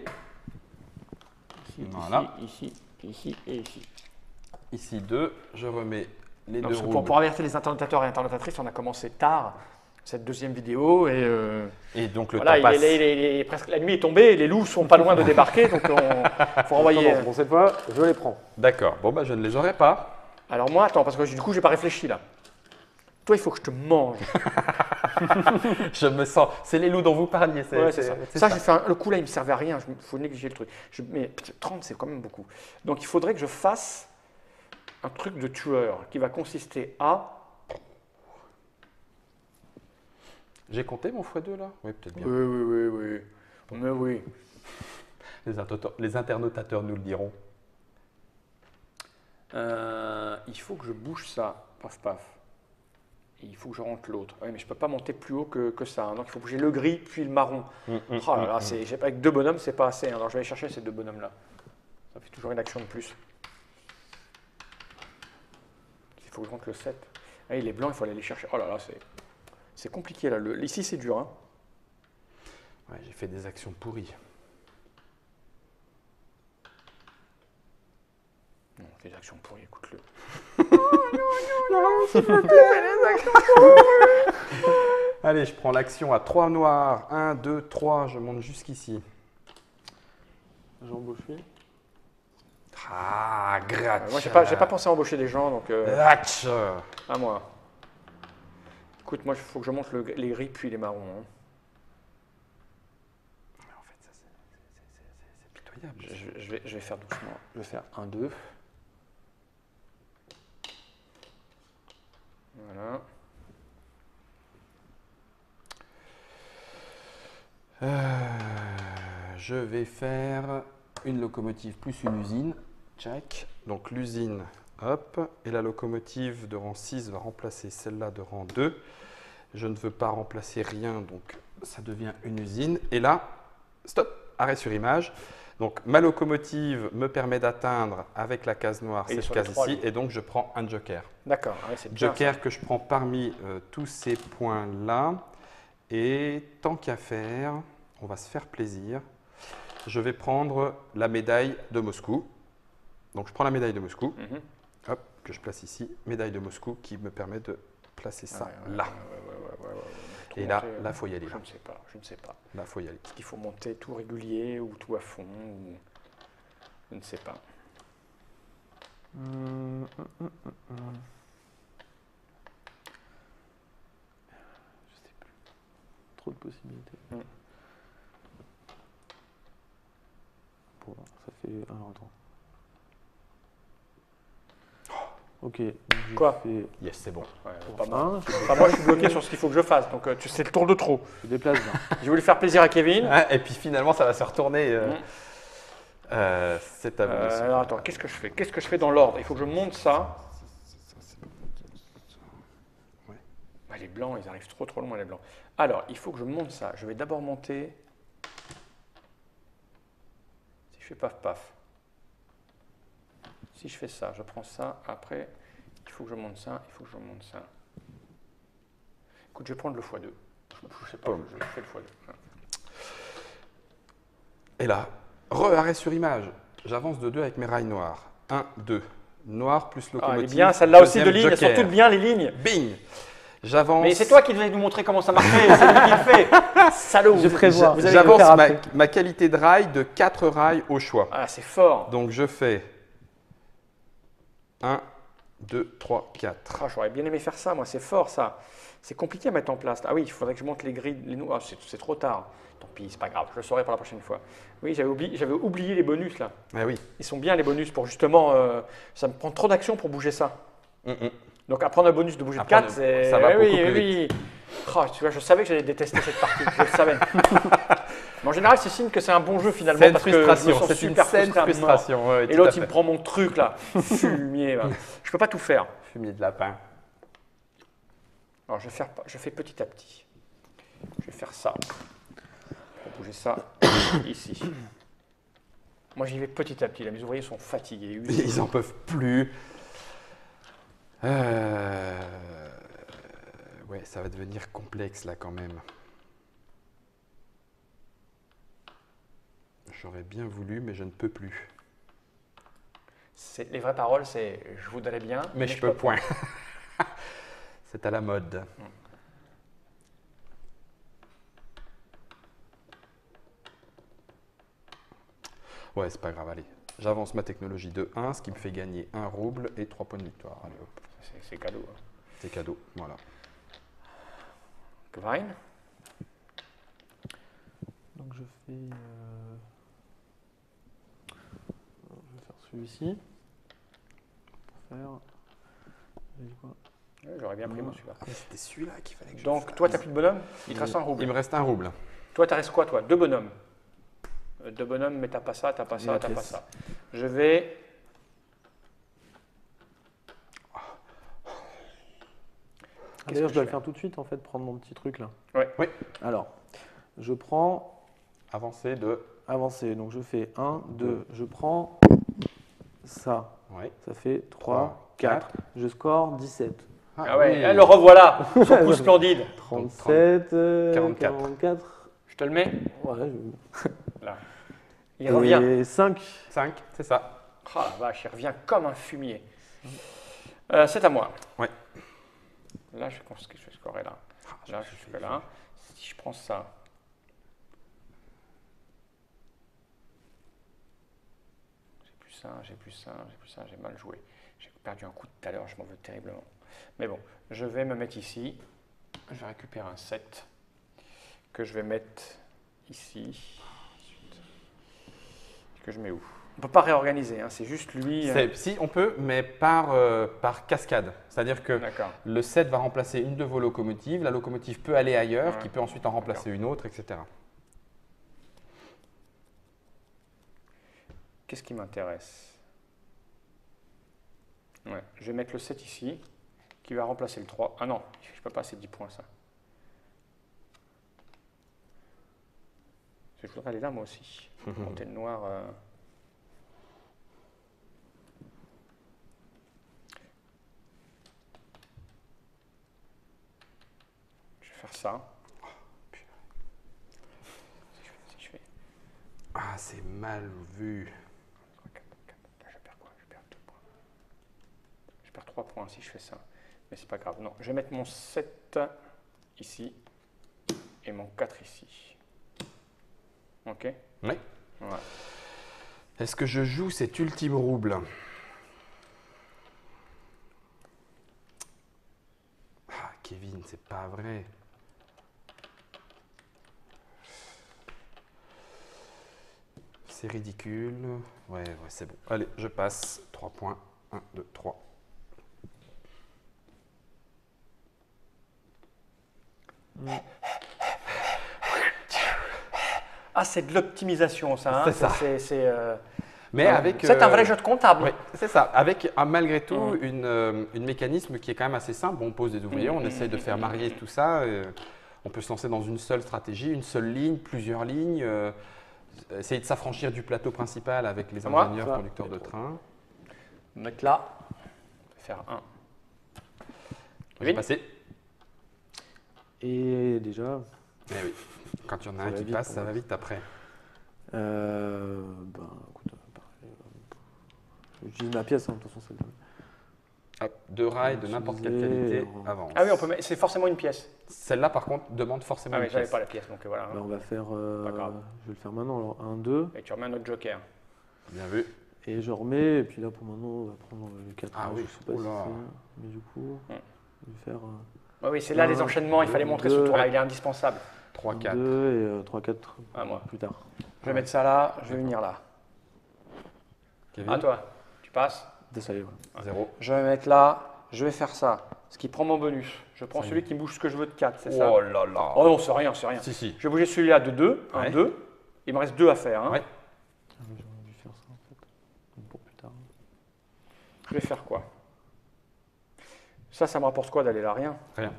Voilà. ici et ici. Ici 2. Je remets les Non, deux parce que roues. pour avertir les internautateurs et internautatrices, on a commencé tard cette deuxième vidéo et Et donc, le voilà, temps passe. presque la nuit est tombée, les loups sont pas loin de débarquer, donc il faut renvoyer. Bon, cette fois, je les prends. D'accord. Bon, bah, je ne les aurai pas. Alors moi, attends, parce que du coup, j'ai pas réfléchi là. Toi, il faut que je te mange. Je me sens. C'est les loups dont vous parliez. Ouais, c'est ça. Ça, j'ai fait le coup là, il me servait à rien. Il faut négliger le truc. Mais 30, c'est quand même beaucoup. Donc, il faudrait que je fasse un truc de tueur qui va consister à. J'ai compté mon x2 là? Oui, peut-être bien. Oui. Mais oui. Les internautateurs nous le diront. Il faut que je bouge ça. Paf. Et il faut que je rentre l'autre. Oui, mais je ne peux pas monter plus haut que ça. Hein. Donc, il faut bouger le gris puis le marron. Oh là là, avec 2 bonhommes, c'est pas assez. Hein. Alors, je vais aller chercher ces 2 bonhommes-là. Ça fait toujours une action de plus. Il faut que je rentre le 7. Ah, il est blanc, il faut aller les chercher. Oh là là, c'est compliqué là. Ici, c'est dur. Hein. Ouais, j'ai fait des actions pourries. Non, on fait des actions pourries, écoute-le. Allez, je prends l'action à 3 noirs. 1, 2, 3. Je monte jusqu'ici. J'embauche lui. Ah, gratte. Moi, j'ai pas pensé à embaucher des gens, donc Ratch. à moi. Écoute, moi, il faut que je monte les gris puis les marrons. Hein. En fait, ça, c'est pitoyable. Je vais faire doucement. Je vais faire 1, 2. Voilà. Je vais faire une locomotive plus une usine. Check. Donc l'usine, hop. Et la locomotive de rang 6 va remplacer celle-là de rang 2. Je ne veux pas remplacer rien, donc ça devient une usine. Et là, stop, arrêt sur image. Donc ma locomotive me permet d'atteindre avec la case noire Et cette sur les case trois, ici. lui. Et donc je prends un joker. D'accord, ouais, c'est bien. Joker que je prends parmi tous ces points-là. Et tant qu'à faire, on va se faire plaisir. Je vais prendre la médaille de Moscou. Donc je prends la médaille de Moscou, Mhm. hop, que je place ici. Médaille de Moscou qui me permet de placer ça Ouais, là. ouais. Tout Et là, monter, là, faut y aller. Je Là, ne sais pas. là faut y aller. Est-ce qu'il faut monter tout régulier ou tout à fond ou... Je ne sais pas. Je sais plus. Trop de possibilités. Bon, ça fait. Alors attends. Ok. je Quoi fais Yes, c'est bon. Ouais, pour pas mal. un, Enfin, moi, je suis bloqué sur ce qu'il faut que je fasse. Donc, c'est le tour de trop. je déplace là. J'ai voulu faire plaisir à Kevin. Et puis finalement, ça va se retourner. C'est à vous. Alors, attends, qu'est-ce que je fais? Qu'est-ce que je fais dans l'ordre? Il faut que je monte ça. Ouais. Ah, les blancs, ils arrivent trop loin, les blancs. Alors, il faut que je monte ça. Je vais d'abord monter. Si je fais paf. Si je fais ça, je prends ça. Après, il faut que je monte ça. Écoute, je vais prendre le x2. Je sais pas, je fais le x2. Et là, arrêt sur image. J'avance de 2 avec mes rails noirs. 1, 2. Noir plus Ah, elle locomotive. est bien, celle-là aussi de deuxième lignes. Elles sont joker. toutes bien, les lignes. Bing. J'avance. Mais c'est toi qui devais nous montrer comment ça marchait. C'est lui qui le fait. Salaud. Je prévois. Vous allez le J'avance faire ma, après. ma qualité de rail de 4 rails au choix. Ah, c'est fort. Donc je fais 1, 2, 3, 4. Ah, j'aurais bien aimé faire ça, moi, c'est fort ça. C'est compliqué à mettre en place. Ah oui, il faudrait que je monte les grilles, les noirs. Ah, c'est trop tard. Tant pis, c'est pas grave, je le saurai pour la prochaine fois. Oui, j'avais oublié les bonus là. Ah oui. Ils sont bien les bonus pour justement. Ça me prend trop d'action pour bouger ça. Mm, mm. Donc apprendre un bonus de bouger de Apprendre, 4, c'est. ça va oui, beaucoup plus oui. Oh, tu vois, je savais que j'allais détester cette partie, je le savais. Mais en général, c'est signe que c'est un bon jeu finalement. C'est une Parce que je me frustration, sens c'est une super saine frustré à mort. frustration. Ouais, Et tout à l'autre, il fait. me prend mon truc là, fumier. Là. Je peux pas tout faire. Fumier de lapin. Alors je fais petit à petit. Je vais faire ça. Je vais bouger ça ici. Moi, j'y vais petit à petit. Là, mes ouvriers sont fatigués. Usés. Ils en peuvent plus. Ouais, ça va devenir complexe là quand même. J'aurais bien voulu, mais je ne peux plus. Les vraies paroles, c'est je voudrais bien, Mais je peux point. C'est à la mode. Ouais, c'est pas grave, allez. J'avance ma technologie de 1, ce qui me fait gagner 1 rouble et 3 points de victoire. Allez hop. C'est cadeau. Hein. C'est cadeau, voilà. Gwyn. Donc je fais. Je vais faire celui-ci. Pour faire. J'ai dit quoi? Ouais, j'aurais bien pris moi celui-là. C'était celui-là qu'il fallait que je Donc fasse. toi, tu n'as plus de bonhomme. Il te reste un rouble. Il me reste 1 rouble. Toi, tu restes quoi, toi? 2 bonhommes. 2 bonhommes, mais t'as pas ça, t'as pas ça, La t'as pas pièce. ça. Je vais. D'ailleurs, je dois le fais faire tout de suite en fait, prendre mon petit truc là. Ouais. Oui. Alors, je prends Avancé de. avancer. Donc je fais 1, 2. Je prends ça. Ouais. Ça fait 3, Trois, 4. Je score 17. Ah ouais, oui. eh, le revoilà, son coup splendide. 37, 44. 44. Je te le mets Ouais, là. Il revient. Et 5. 5, c'est ça. Oh la vache, il revient comme un fumier. C'est à moi. Ouais. Là, je pense que je vais scorer là. Là, jusque là. Si je prends ça. J'ai plus ça, j'ai plus ça, j'ai plus ça, j'ai mal joué. J'ai perdu un coup tout à l'heure, je m'en veux terriblement. Mais bon, je vais me mettre ici. Je vais récupérer un 7 que je vais mettre ici. Que je mets où? On ne peut pas réorganiser, hein, c'est juste lui. Si, on peut, mais par cascade. C'est-à-dire que D'accord. le 7 va remplacer une de vos locomotives. La locomotive peut aller ailleurs, Ouais. qui peut ensuite en remplacer une autre, etc. Qu'est-ce qui m'intéresse? Ouais, je vais mettre le 7 ici, qui va remplacer le 3. Ah non, je ne peux pas, c'est 10 points ça. Je voudrais aller là moi aussi. Monter le noir. Je vais faire ça. Si je fais. Ah, c'est mal vu. 3, 4, 4. Là, je perds quoi? Je perds 2 points. Je perds 3 points si je fais ça. Mais c'est pas grave. Non, je vais mettre mon 7 ici et mon 4 ici. Ok? Oui. Ouais. Est-ce que je joue cet ultime rouble? Ah, Kevin, c'est pas vrai. C'est ridicule. Ouais, c'est bon. Allez, je passe. 3 points. 1, 2, 3. Ah, c'est de l'optimisation, ça. Hein. C'est ça. Mais avec. C'est un vrai jeu de comptable. Oui, c'est ça. Avec malgré tout une mécanisme qui est quand même assez simple. Bon, on pose des ouvriers, on essaye de faire marier tout ça. On peut se lancer dans une seule stratégie, une seule ligne, plusieurs lignes. Essayer de s'affranchir du plateau principal avec les Moi, ingénieurs ça, conducteurs de train. Mettre là. Faire 1. Je vais passer. Et déjà. Eh oui. Quand il y en a Ça un va qui vite, passe, on ça va va vite après. Écoute, pareil. J'utilise ma pièce, hein, de toute façon, c'est Hop, 2 rails de n'importe quelle qualité, avance. Ah oui, c'est forcément une pièce. Celle-là, par contre, demande forcément Ah une oui, j'avais pièce. pas la pièce, donc voilà. Là, on va faire. Pas grave. Je vais le faire maintenant. Alors, 1, 2. Et tu remets un autre joker. Bien vu. Et je remets. Et puis là, pour maintenant, on va prendre le 4. Ah oui, je sais pas oula. si c'est. Mais du coup, je vais faire. Oui, c'est là les enchaînements, il fallait montrer ce tour-là, il est indispensable. 3, 4. 2 et 3, 4 Ah, moi. plus tard. Je vais mettre ça là, je vais venir là. Kevin, À toi, tu passes. Désolé. 0. Je vais mettre là, je vais faire ça. Ce qui prend mon bonus. Je prends Ça y celui est. qui bouge ce que je veux de 4, c'est ça? Oh là là. Oh non, c'est rien, c'est rien. Si, si. Je vais bouger celui-là de 2, 1, Ouais. 2. Il me reste 2 à faire. Hein. Ouais. Ah oui, j'aurais dû faire ça en fait. Donc, pour plus tard. Je vais faire quoi? Ça me rapporte quoi d'aller là? Rien. Rien.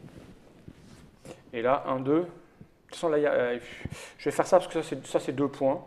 Et là, 1, 2. De toute façon, là, je vais faire ça parce que ça, c'est 2 points.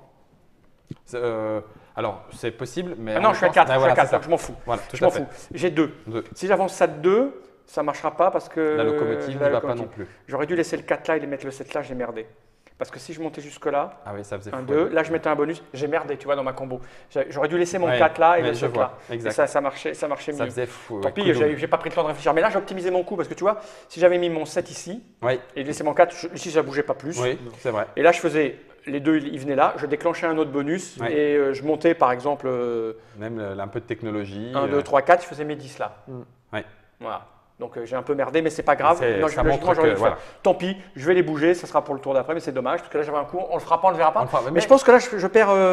Alors, c'est possible, mais. Ah non, je suis à 4, voilà, donc je m'en fous. Voilà, Je m'en fous. J'ai 2. Si j'avance ça de 2, ça ne marchera pas parce que. La locomotive ne va pas non plus. J'aurais dû laisser le 4 là et mettre le 7 là, j'ai merdé. Parce que si je montais jusque-là, ah oui, ça faisait 1, 2, là je mettais un bonus, j'ai merdé, tu vois, dans ma combo. J'aurais dû laisser mon 4 là et le 7 là. Exact. Et ça marchait mieux. Ça faisait fou. Tant pis, j'ai pas pris le temps de réfléchir. Mais là, j'ai optimisé mon coup parce que tu vois, si j'avais mis mon 7 ici et laissé mon 4, ici ça bougeait pas plus. Oui, c'est vrai. Et là, je faisais, les deux, ils venaient là, je déclenchais un autre bonus et je montais par exemple. Même un peu de technologie. 1, 2, 3, 4, je faisais mes 10 là. Ouais. Voilà. Donc j'ai un peu merdé, mais c'est pas grave. Non, ça montre j'aurais que, dû voilà. Tant pis, je vais les bouger, ça sera pour le tour d'après, mais c'est dommage parce que là j'avais un coup, on le fera pas, on le verra pas. Mais je pense que là je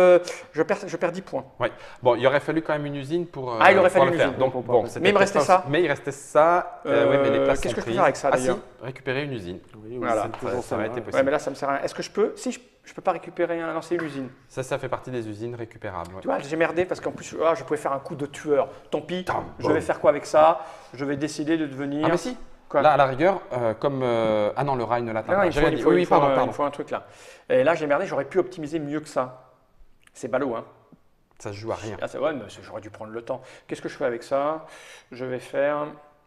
perds 10 points. Ouais. Bon, il aurait fallu quand même une usine pour. Il aurait fallu une usine. Donc, bon, mais il me restait ça. Mais il restait ça. Oui, mais les places qu'est-ce sont que je peux prises. faire avec ça d'ailleurs? Si, récupérer une usine. Oui, Voilà. Ça aurait été possible. Ouais, mais là ça me sert à rien. Est-ce que je peux? Si je peux pas récupérer un lancer l'usine. Ça fait partie des usines récupérables. Ouais. Tu vois, j'ai merdé parce qu'en plus je pouvais faire un coup de tueur. Tant pis, je vais faire quoi avec ça? Je vais décider de devenir. Ah mais si. Quoi? Là, à la rigueur, comme ah non, le rail ne l'atteint pas. Il faut un truc là. Et là j'ai merdé, j'aurais pu optimiser mieux que ça. C'est ballot, hein. Ça se joue à rien. Ah, c'est vrai, mais j'aurais dû prendre le temps. Qu'est-ce que je fais avec ça? Je vais faire.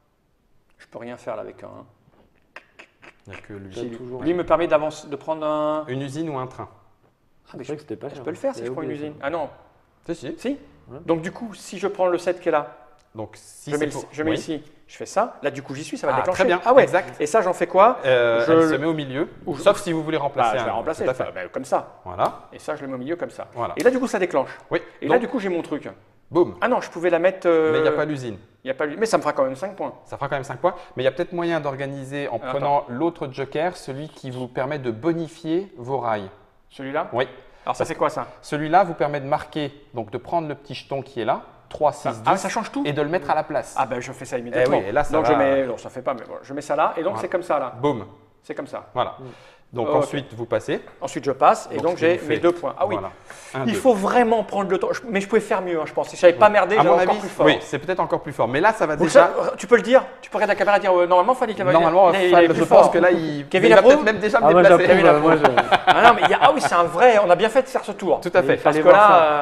Je peux rien faire là avec un. Il n'y a que lui. Lui me permet de prendre une usine ou un train. Ah, mais c'est vrai que c'était pas je cher. peux le faire si je prends une usine. Ah non. Si. Si. Donc du coup, si je prends le 7 qui est là, donc si je mets ici, je fais ça. Là, du coup, j'y suis, ça va déclencher. Très bien. Ah ouais. Exact. Et ça, j'en fais quoi? Elle se met au milieu. Sauf si vous voulez remplacer. Je vais remplacer. Tout à fait. Comme ça. Voilà. Et ça, je le mets au milieu comme ça. Voilà. Et là, du coup, ça déclenche. Oui. Et là, du coup, j'ai mon truc. Boum. Ah non, je pouvais la mettre. Mais il n'y a pas l'usine. Mais ça me fera quand même 5 points. Ça fera quand même 5 points. Mais il y a peut-être moyen d'organiser en prenant l'autre joker, celui qui vous permet de bonifier vos rails. Celui-là? Oui. Alors ça, c'est quoi ça? Celui-là vous permet de marquer, donc de prendre le petit jeton qui est là, 3, 6, 10. Ah, ça change tout? Et de le mettre à la place. Ah ben je fais ça immédiatement. Oui, et là, ça donc va... non, ça fait pas, mais bon, je mets ça là, et donc c'est comme ça là. Boum. C'est comme ça. Voilà. Donc ensuite, vous passez. Ensuite, je passe, et donc j'ai mes 2 points. Ah oui, voilà. il faut vraiment prendre le temps. Mais je pouvais faire mieux, hein, je pense. Si je n'avais pas merdé, j'aurais encore plus fort. Oui, c'est peut-être encore plus fort. Mais là, ça va Donc déjà… tu peux le dire, tu peux regarder la caméra et dire normalement, il fallait qu'il Normalement, je pense que là, il va peut-être même déjà me déplacer. Ah non, mais oui, c'est un vrai, on a bien fait de faire ce tour. Tout à fait. Parce que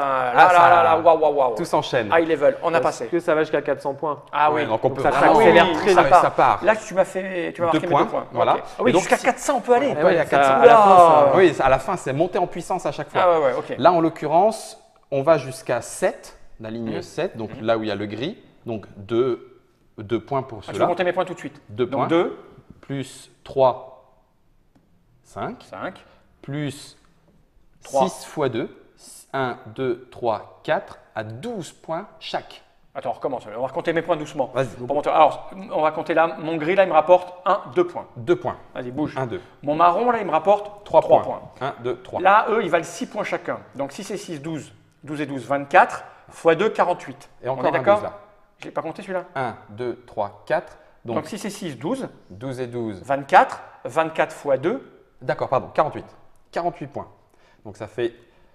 là, waouh. Tout s'enchaîne. High level, on a passé. Est-ce que ça va jusqu'à 400 points? Ah oui. Donc on peut ça accélérer très vite. Ça part. Là, tu m'as marqué mes 2 points. Voilà. Ah oui, jusqu'à 400, on peut aller. Oui, à 400. Oui, à la fin, c'est monter en puissance à chaque fois. Ah ouais, ok. Là, en l'occurrence, on va jusqu'à 7, la ligne 7, donc là où il y a le gris. Donc 2 points pour cela. Je vais compter mes points tout de suite. 2 points. Donc 2. Plus 3, 5. 5. Plus 3. 6 fois 2. 1, 2, 3, 4 à 12 points chaque. Attends, on recommence. On va compter mes points doucement. Vas-y. Alors, on va compter là. Mon gris, là, il me rapporte 2 points. 2 points. Vas-y, bouge. 1, 2. Mon marron, là, il me rapporte 3 points. 1, 2, 3. Là, eux, ils valent 6 points chacun. Donc 6 et 6, 12. 12 et 12, 24. X 2, 48. Et encore on est d'accord? là. Je l'ai pas compté celui-là. 1, 2, 3, 4. Donc 6 et 6, 12. 12 et 12. 24. 24 x 2. D'accord, pardon, 48. 48 points. Donc ça fait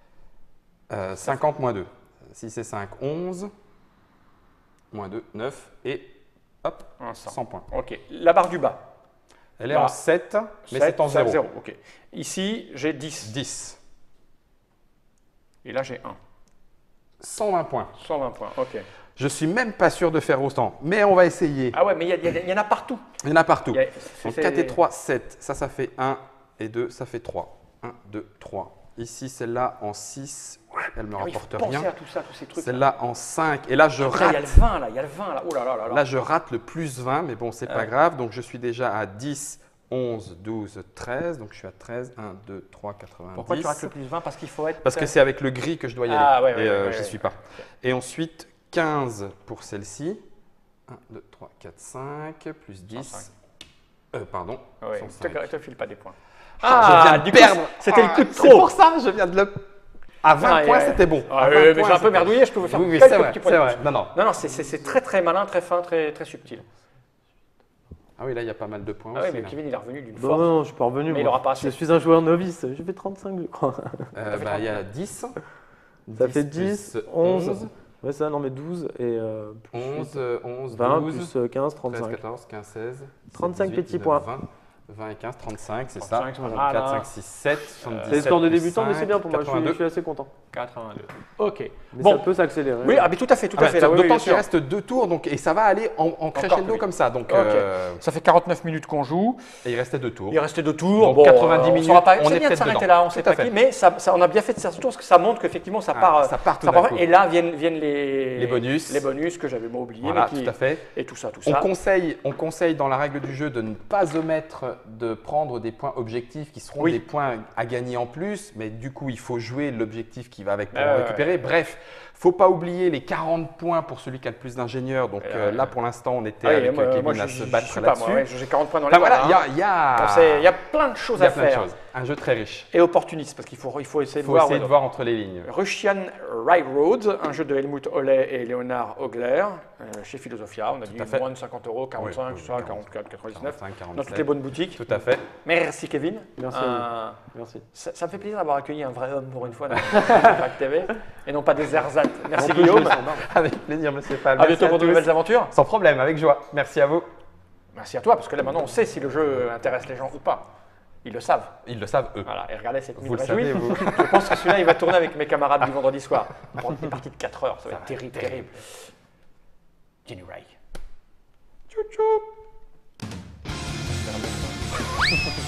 50 moins 2. 6 et 5, 11. Moins 2, 9. Et hop, 100 points. Ok. La barre du bas. Elle est en 7, mais c'est en 0. Ok. Ici, j'ai 10. 10. Et là, j'ai 1. 120 points. 120 points, ok. Je suis même pas sûr de faire autant, mais on va essayer. Ah ouais, mais il y en a partout. Il y en a partout. Donc 4 et 3, 7. Ça fait 1 et 2, ça fait 3. 1, 2, 3. Ici, celle-là en 6, elle me rapporte rien. Penser à tout ça, tous ces trucs. Celle-là en 5. Et là, je rate. Il y a le 20 là, il y a le 20 là. Oh là là là là. Là, je rate le plus 20, mais bon, c'est pas grave. Donc, je suis déjà à 10, 11, 12, 13. Donc, je suis à 13. 1, 2, 3, 90. Pourquoi tu rates le plus 20? Parce qu'il faut être… Parce que c'est avec le gris que je dois y aller. Ah ouais, et je n'y suis pas. Et ensuite, 15 pour celle-ci. 1, 2, 3, 4, 5. Plus 10. Pardon. Ouais, ne te file pas des points. Je viens de perdre. C'était le coup de trop. C'est pour ça, je viens de le… À 20 points, c'était bon. Mais j'ai un peu merdouillé, je peux vous faire quelques petits points. C'est vrai. Non. Non, c'est très très malin, très fin, très subtil. Ah oui, là, il y a pas mal de points Ah oui, aussi. mais là. Kevin, il est revenu d'une Bon, force. non, je suis pas revenu. Mais il moi. aura pas assez. Je suis un joueur novice. J'ai fait 35, je crois. Il y a 10. Ça 10 fait 10, plus 11. Ouais, ça, non, mais 12 et. Plus 11, 11, 20 12, plus 15, 13, 35. 14, 15, 16, 35 18, petits 19, points. 20 et 15, 35, c'est 35, ça. voilà. 4, 5, 6, 7, 77. C'est le score de plus débutant, mais c'est 5, bien pour moi. Je 82. suis assez content. 82. Ok. Mais Bon. ça peut s'accélérer. Oui, ah, mais tout à fait, tout Ah à bah, fait. Là, oui, D'autant bien qu'il sûr. reste 2 tours donc, et ça va aller en crescendo plus comme ça. Donc, Ok. Ça fait 49 minutes qu'on joue. et il restait 2 tours. Il restait 2 tours. Donc, 90 minutes, saura pas. on C'est est bien de peut-être s'arrêter dedans. là, on ne sait Tout à pas fait. qui, mais on a bien fait de faire ce tour parce que ça montre qu'effectivement ça part. ça part tout ça d'un part- coup. Et là viennent les bonus. Les bonus que j'avais oubliés. Voilà, mais qui- tout à fait. Et tout ça, tout On ça. conseille dans la règle du jeu de ne pas omettre de prendre des points objectifs qui seront Oui. des points à gagner en plus, mais du coup, il faut jouer l'objectif qui va avec pour Ouais, en ouais, récupérer. Bref, faut pas oublier les 40 points pour celui qui a le plus d'ingénieurs. Donc Ouais, là, pour l'instant, on était Ah oui, avec moi, Kevin moi, à je se suis battre pas, là-dessus. moi, ouais, j'ai 40 points dans les Enfin, voilà, bras, hein. il y a, Il y a plein de choses il y a à plein de faire. choses. Un jeu très riche. Et opportuniste, parce qu'il faut essayer Il de faut voir. essayer ouais, de voir entre les lignes. Russian Railroads, un jeu de Helmut Hollet et Leonard Ogler, chez Philosophia. On a dit à fait. moins de 50 €, 45, Oui, tout ça, 44, 99. 45, Dans 47. toutes les bonnes boutiques. Tout à fait. Merci Kevin. Merci. Merci. Ça me fait plaisir d'avoir accueilli un vrai homme pour une fois dans Impact TV et non pas des ersatz. Merci En plus, Guillaume. je descends, non. Avec plaisir, monsieur Fab. À Merci bientôt pour de tous. nouvelles aventures. Sans problème, avec joie. Merci à vous. Merci à toi, parce que là maintenant on sait si le jeu intéresse les gens ou pas. Ils le savent. Ils le savent, eux. Voilà, et regardez cette Vous le mine savez, réjouie. vous. Je pense que celui-là, il va tourner avec mes camarades du vendredi soir. Pour une partie de 4 heures, ça va être terrible, terrible. Jenny Ray. Tchou tchou.